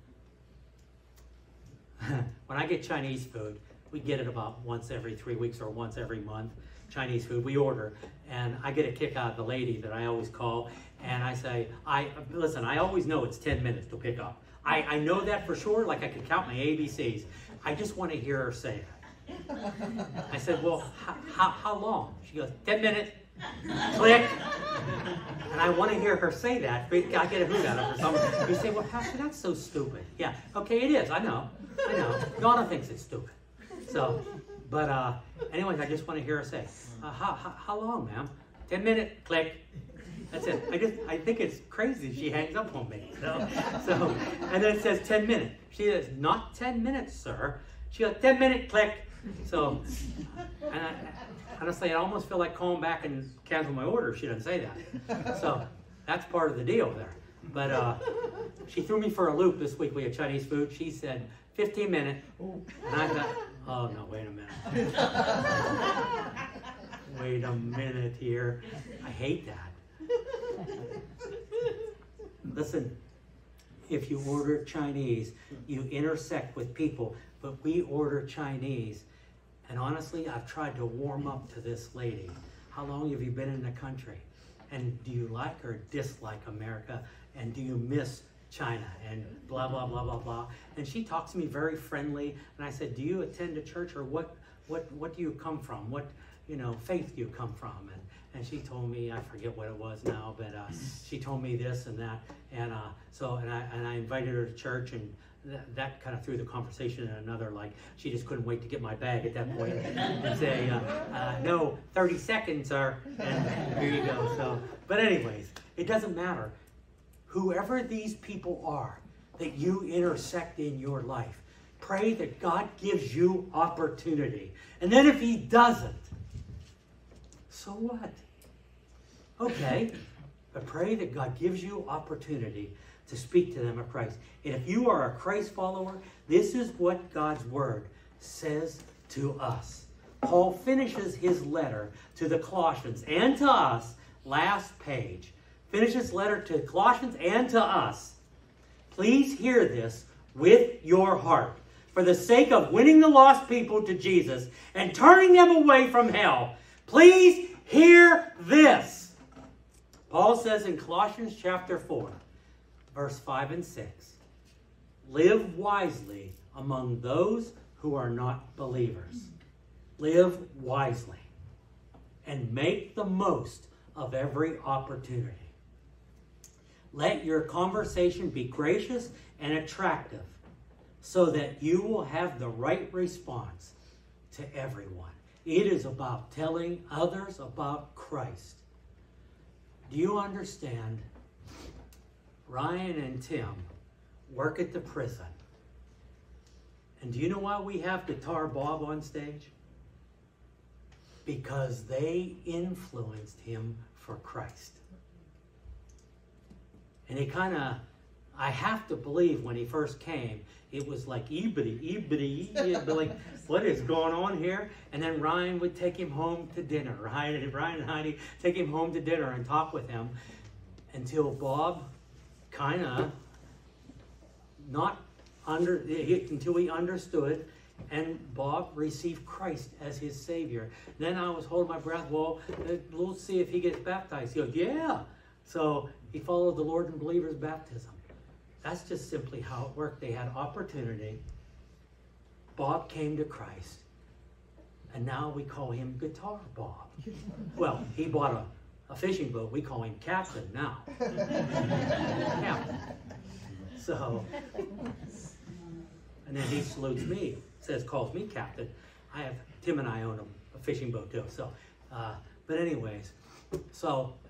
When I get Chinese food, we get it about once every three weeks or once every month. Chinese food, we order. And I get a kick out of the lady that I always call. And I say, I listen, I always know it's ten minutes to pick up. I, I know that for sure, like I can count my A B Cs. I just want to hear her say that. I said, well, how, how long? She goes, ten minutes. Click. And I want to hear her say that. I get a hoot out of her. So you say, well, Pastor, that's so stupid. Yeah, okay, it is. I know. I know. Donna thinks it's stupid. So, but uh, anyways, I just want to hear her say, uh, how, how, how long, ma'am? Ten minutes. Click. That's it. I just, I think it's crazy she hangs up on me. So, so, and then it says ten minutes. She says, not ten minutes, sir. She goes, ten minute, click. So, and I, honestly, I almost feel like calling back and cancel my order if she doesn't say that. So, that's part of the deal there. But uh, she threw me for a loop this week. We had Chinese food. She said, fifteen minutes. And I thought, oh, no, wait a minute. Wait a minute here. I hate that. Listen, if you order Chinese, you intersect with people, but we order Chinese. And honestly, I've tried to warm up to this lady. How long have you been in the country? And do you like or dislike America? And do you miss China? And blah, blah, blah, blah, blah. And she talks to me very friendly. And I said, do you attend a church, or what, what, what do you come from? What, you know, faith do you come from? And, and she told me, I forget what it was now, but uh, she told me this and that. And uh, so, and I, and I invited her to church, and th that kind of threw the conversation in another, like, she just couldn't wait to get my bag at that point and say, uh, uh, no, thirty seconds, sir. And here you go. So, but anyways, it doesn't matter. Whoever these people are that you intersect in your life, pray that God gives you opportunity. And then if he doesn't, so what? Okay, but pray that God gives you opportunity to speak to them of Christ. And if you are a Christ follower, this is what God's word says to us. Paul finishes his letter to the Colossians and to us, last page. Finishes his letter to Colossians and to us. Please hear this with your heart. For the sake of winning the lost people to Jesus and turning them away from hell, please hear this. Paul says in Colossians chapter four, verse five and six, live wisely among those who are not believers. Live wisely and make the most of every opportunity. Let your conversation be gracious and attractive, so that you will have the right response to everyone. It is about telling others about Christ. Do you understand? Ryan and Tim work at the prison. And do you know why we have Guitar Bob on stage? Because they influenced him for Christ. And he kind of, I have to believe when he first came, it was like, eebity, eebity, eebity, like, what is going on here? And then Ryan would take him home to dinner. Ryan, Ryan and Heidi take him home to dinner and talk with him until Bob kind of not under, until he understood, and Bob received Christ as his Savior. Then I was holding my breath, well, we'll see if he gets baptized. He goes, yeah. So he followed the Lord in believer's baptism. That's just simply how it worked. They had opportunity. Bob came to Christ. And now we call him Guitar Bob. Well, he bought a, a fishing boat. We call him Captain now. Captain. So, and then he salutes me, says, calls me Captain. I have, Tim and I own a, a fishing boat too. So, uh, but anyways, so,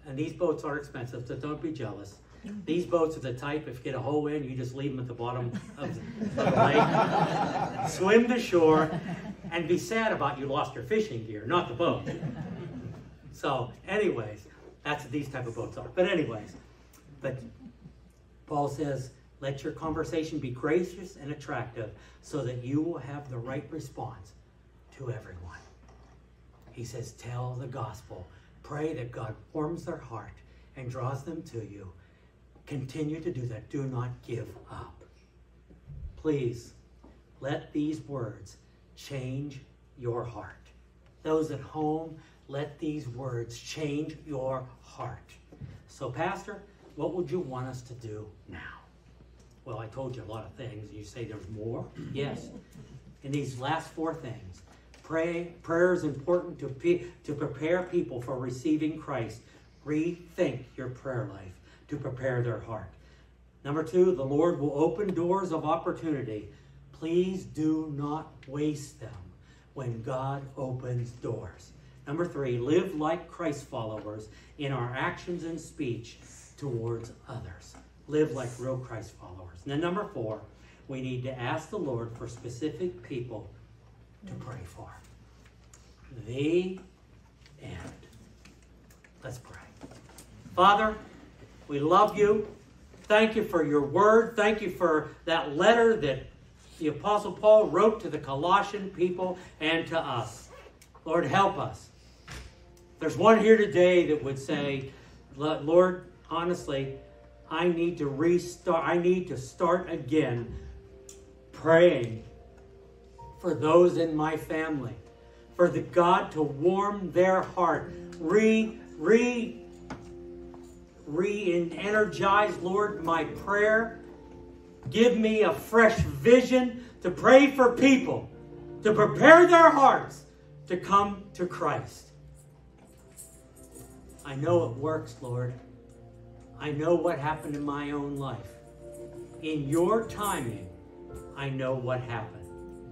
And these boats are expensive, so don't be jealous. These boats are the type, if you get a hole in, you just leave them at the bottom of the, of the lake. Swim to shore and be sad about you lost your fishing gear, not the boat. So anyways, that's what these type of boats are. But anyways, but Paul says, let your conversation be gracious and attractive so that you will have the right response to everyone. He says, tell the gospel. Pray that God warms their heart and draws them to you. Continue to do that. Do not give up. Please, let these words change your heart. Those at home, let these words change your heart. So, Pastor, what would you want us to do now? Well, I told you a lot of things. You say there's more? Yes. In these last four things, pray. Prayer is important to, pe- to prepare people for receiving Christ. Rethink your prayer life to prepare their heart. Number two, the Lord will open doors of opportunity. Please do not waste them when God opens doors. Number three, live like Christ followers in our actions and speech towards others. Live like real Christ followers. And then number four, we need to ask the Lord for specific people to pray for. The end. Let's pray. Father, we love you. Thank you for your word. Thank you for that letter that the Apostle Paul wrote to the Colossian people and to us. Lord, help us. There's one here today that would say, Lord, honestly, I need to restart. I need to start again praying for those in my family, for the God to warm their heart, re, re, re-energize, Lord, my prayer. Give me a fresh vision to pray for people, to prepare their hearts to come to Christ. I know it works, Lord. I know what happened in my own life. In your timing, I know what happened.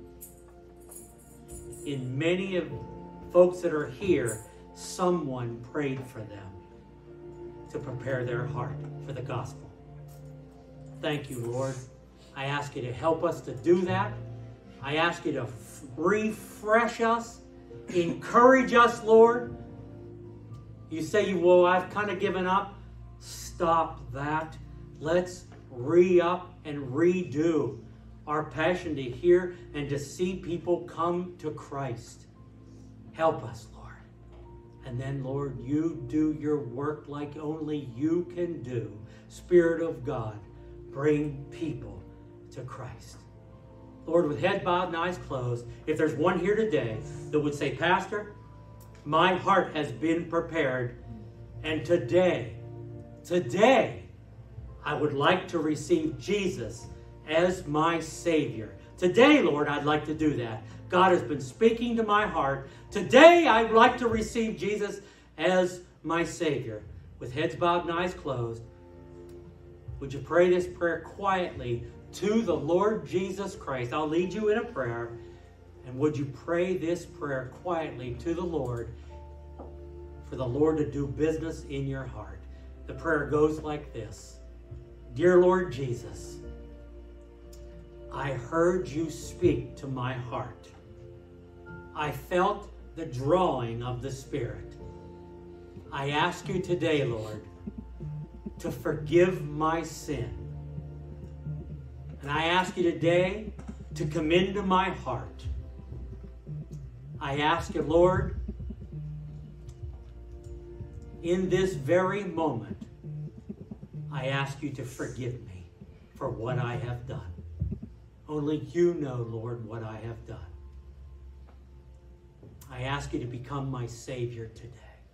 In many of folks that are here, someone prayed for them to prepare their heart for the gospel. Thank you, Lord. I ask you to help us to do that. I ask you to f- refresh us, encourage us, Lord. You say, you, well, I've kind of given up. Stop that. Let's re-up and redo our passion to hear and to see people come to Christ. Help us, Lord. And then, Lord, you do your work like only you can do. Spirit of God, bring people to Christ. Lord, with head bowed and eyes closed, if there's one here today that would say, Pastor, my heart has been prepared, and today, today, I would like to receive Jesus as my Savior. Today, Lord, I'd like to do that. God has been speaking to my heart. Today, I'd like to receive Jesus as my Savior. With heads bowed and eyes closed, would you pray this prayer quietly to the Lord Jesus Christ? I'll lead you in a prayer. And would you pray this prayer quietly to the Lord for the Lord to do business in your heart? The prayer goes like this. Dear Lord Jesus, I heard you speak to my heart. I felt the drawing of the Spirit. I ask you today, Lord, to forgive my sin. And I ask you today to come into my heart. I ask you, Lord, in this very moment, I ask you to forgive me for what I have done. Only you know, Lord, what I have done. I ask you to become my Savior today.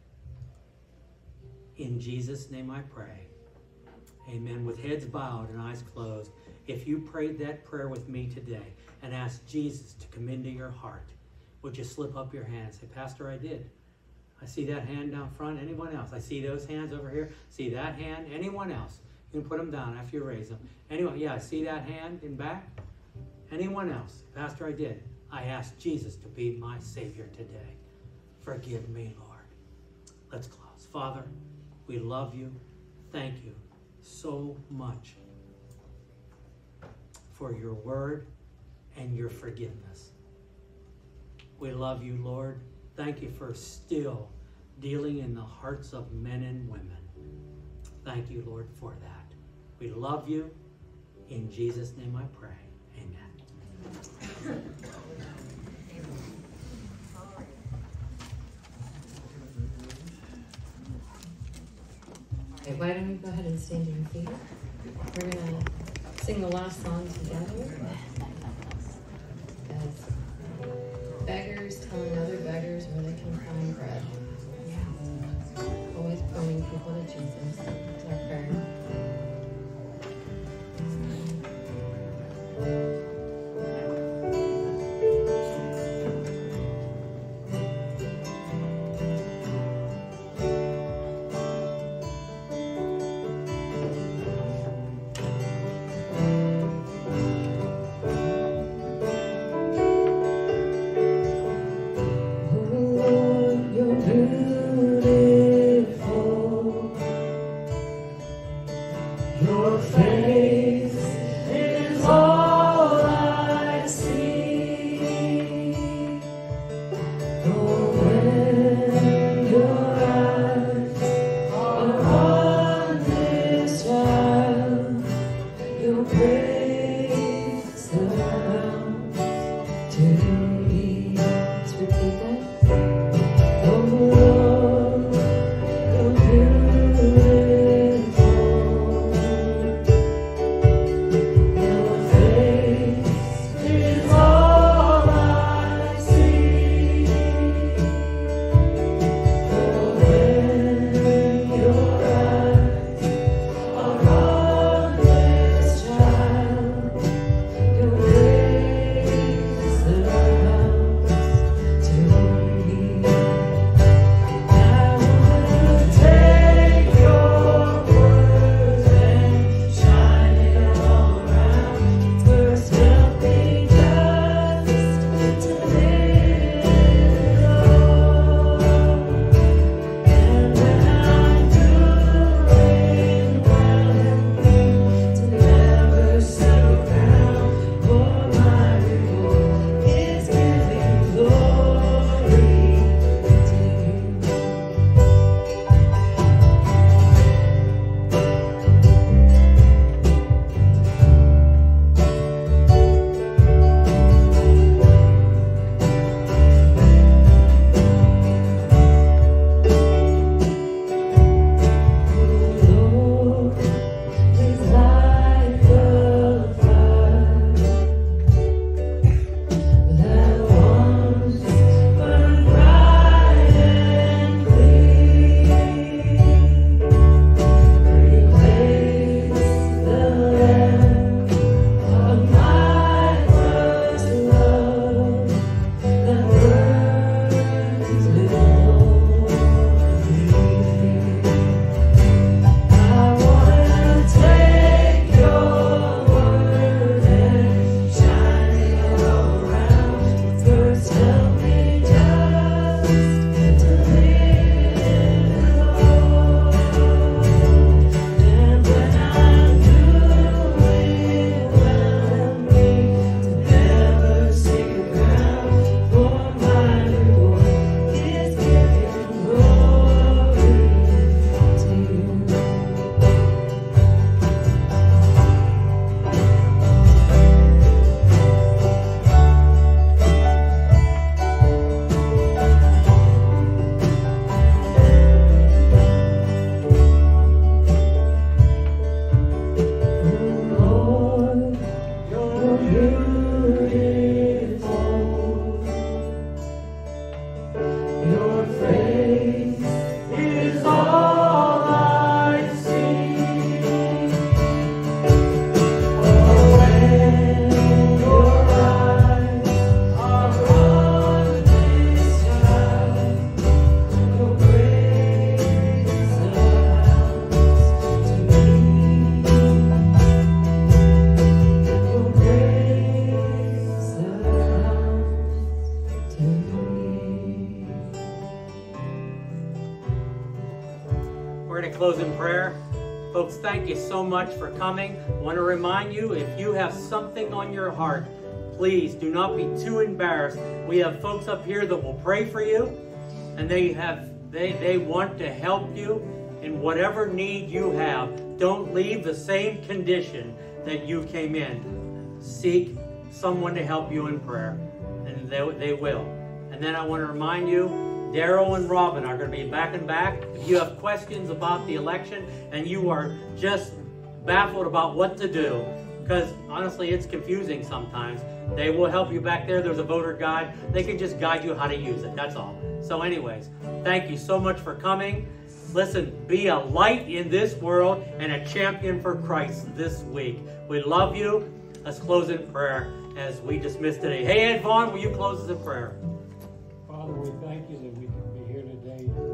In Jesus' name I pray. Amen. With heads bowed and eyes closed, if you prayed that prayer with me today and asked Jesus to come into your heart, would you slip up your hand and say, Pastor, I did. I see that hand down front. Anyone else? I see those hands over here. See that hand? Anyone else? You can put them down after you raise them. Anyone? Yeah, I see that hand in back. Anyone else? Pastor, I did. I asked Jesus to be my Savior today. Forgive me, Lord. Let's close. Father, We love you. Thank you so much for your word and your forgiveness. We love you, Lord. Thank you for still dealing in the hearts of men and women. Thank you, Lord, for that. We love you. In Jesus' name I pray. Amen. Okay, why don't we go ahead and stand to your feet? We're going to sing the last song together. As beggars telling other beggars where they can find bread. Always pointing people to Jesus. That's our prayer. Your grace surrounds. I close in prayer. Folks, thank you so much for coming. I want to remind you, if you have something on your heart, please do not be too embarrassed. We have folks up here that will pray for you, and they have they, they want to help you in whatever need you have. Don't leave the same condition that you came in. Seek someone to help you in prayer, and they, they will. And then I want to remind you, Daryl and Robin are going to be back and back. If you have questions about the election and you are just baffled about what to do, because honestly it's confusing sometimes, they will help you back there. There's a voter guide. They can just guide you how to use it. That's all. So anyways, thank you so much for coming. Listen, be a light in this world and a champion for Christ this week. We love you. Let's close in prayer as we dismiss today. Hey, Ed Vaughn, will you close us in prayer? Father, we thank you that we can be here today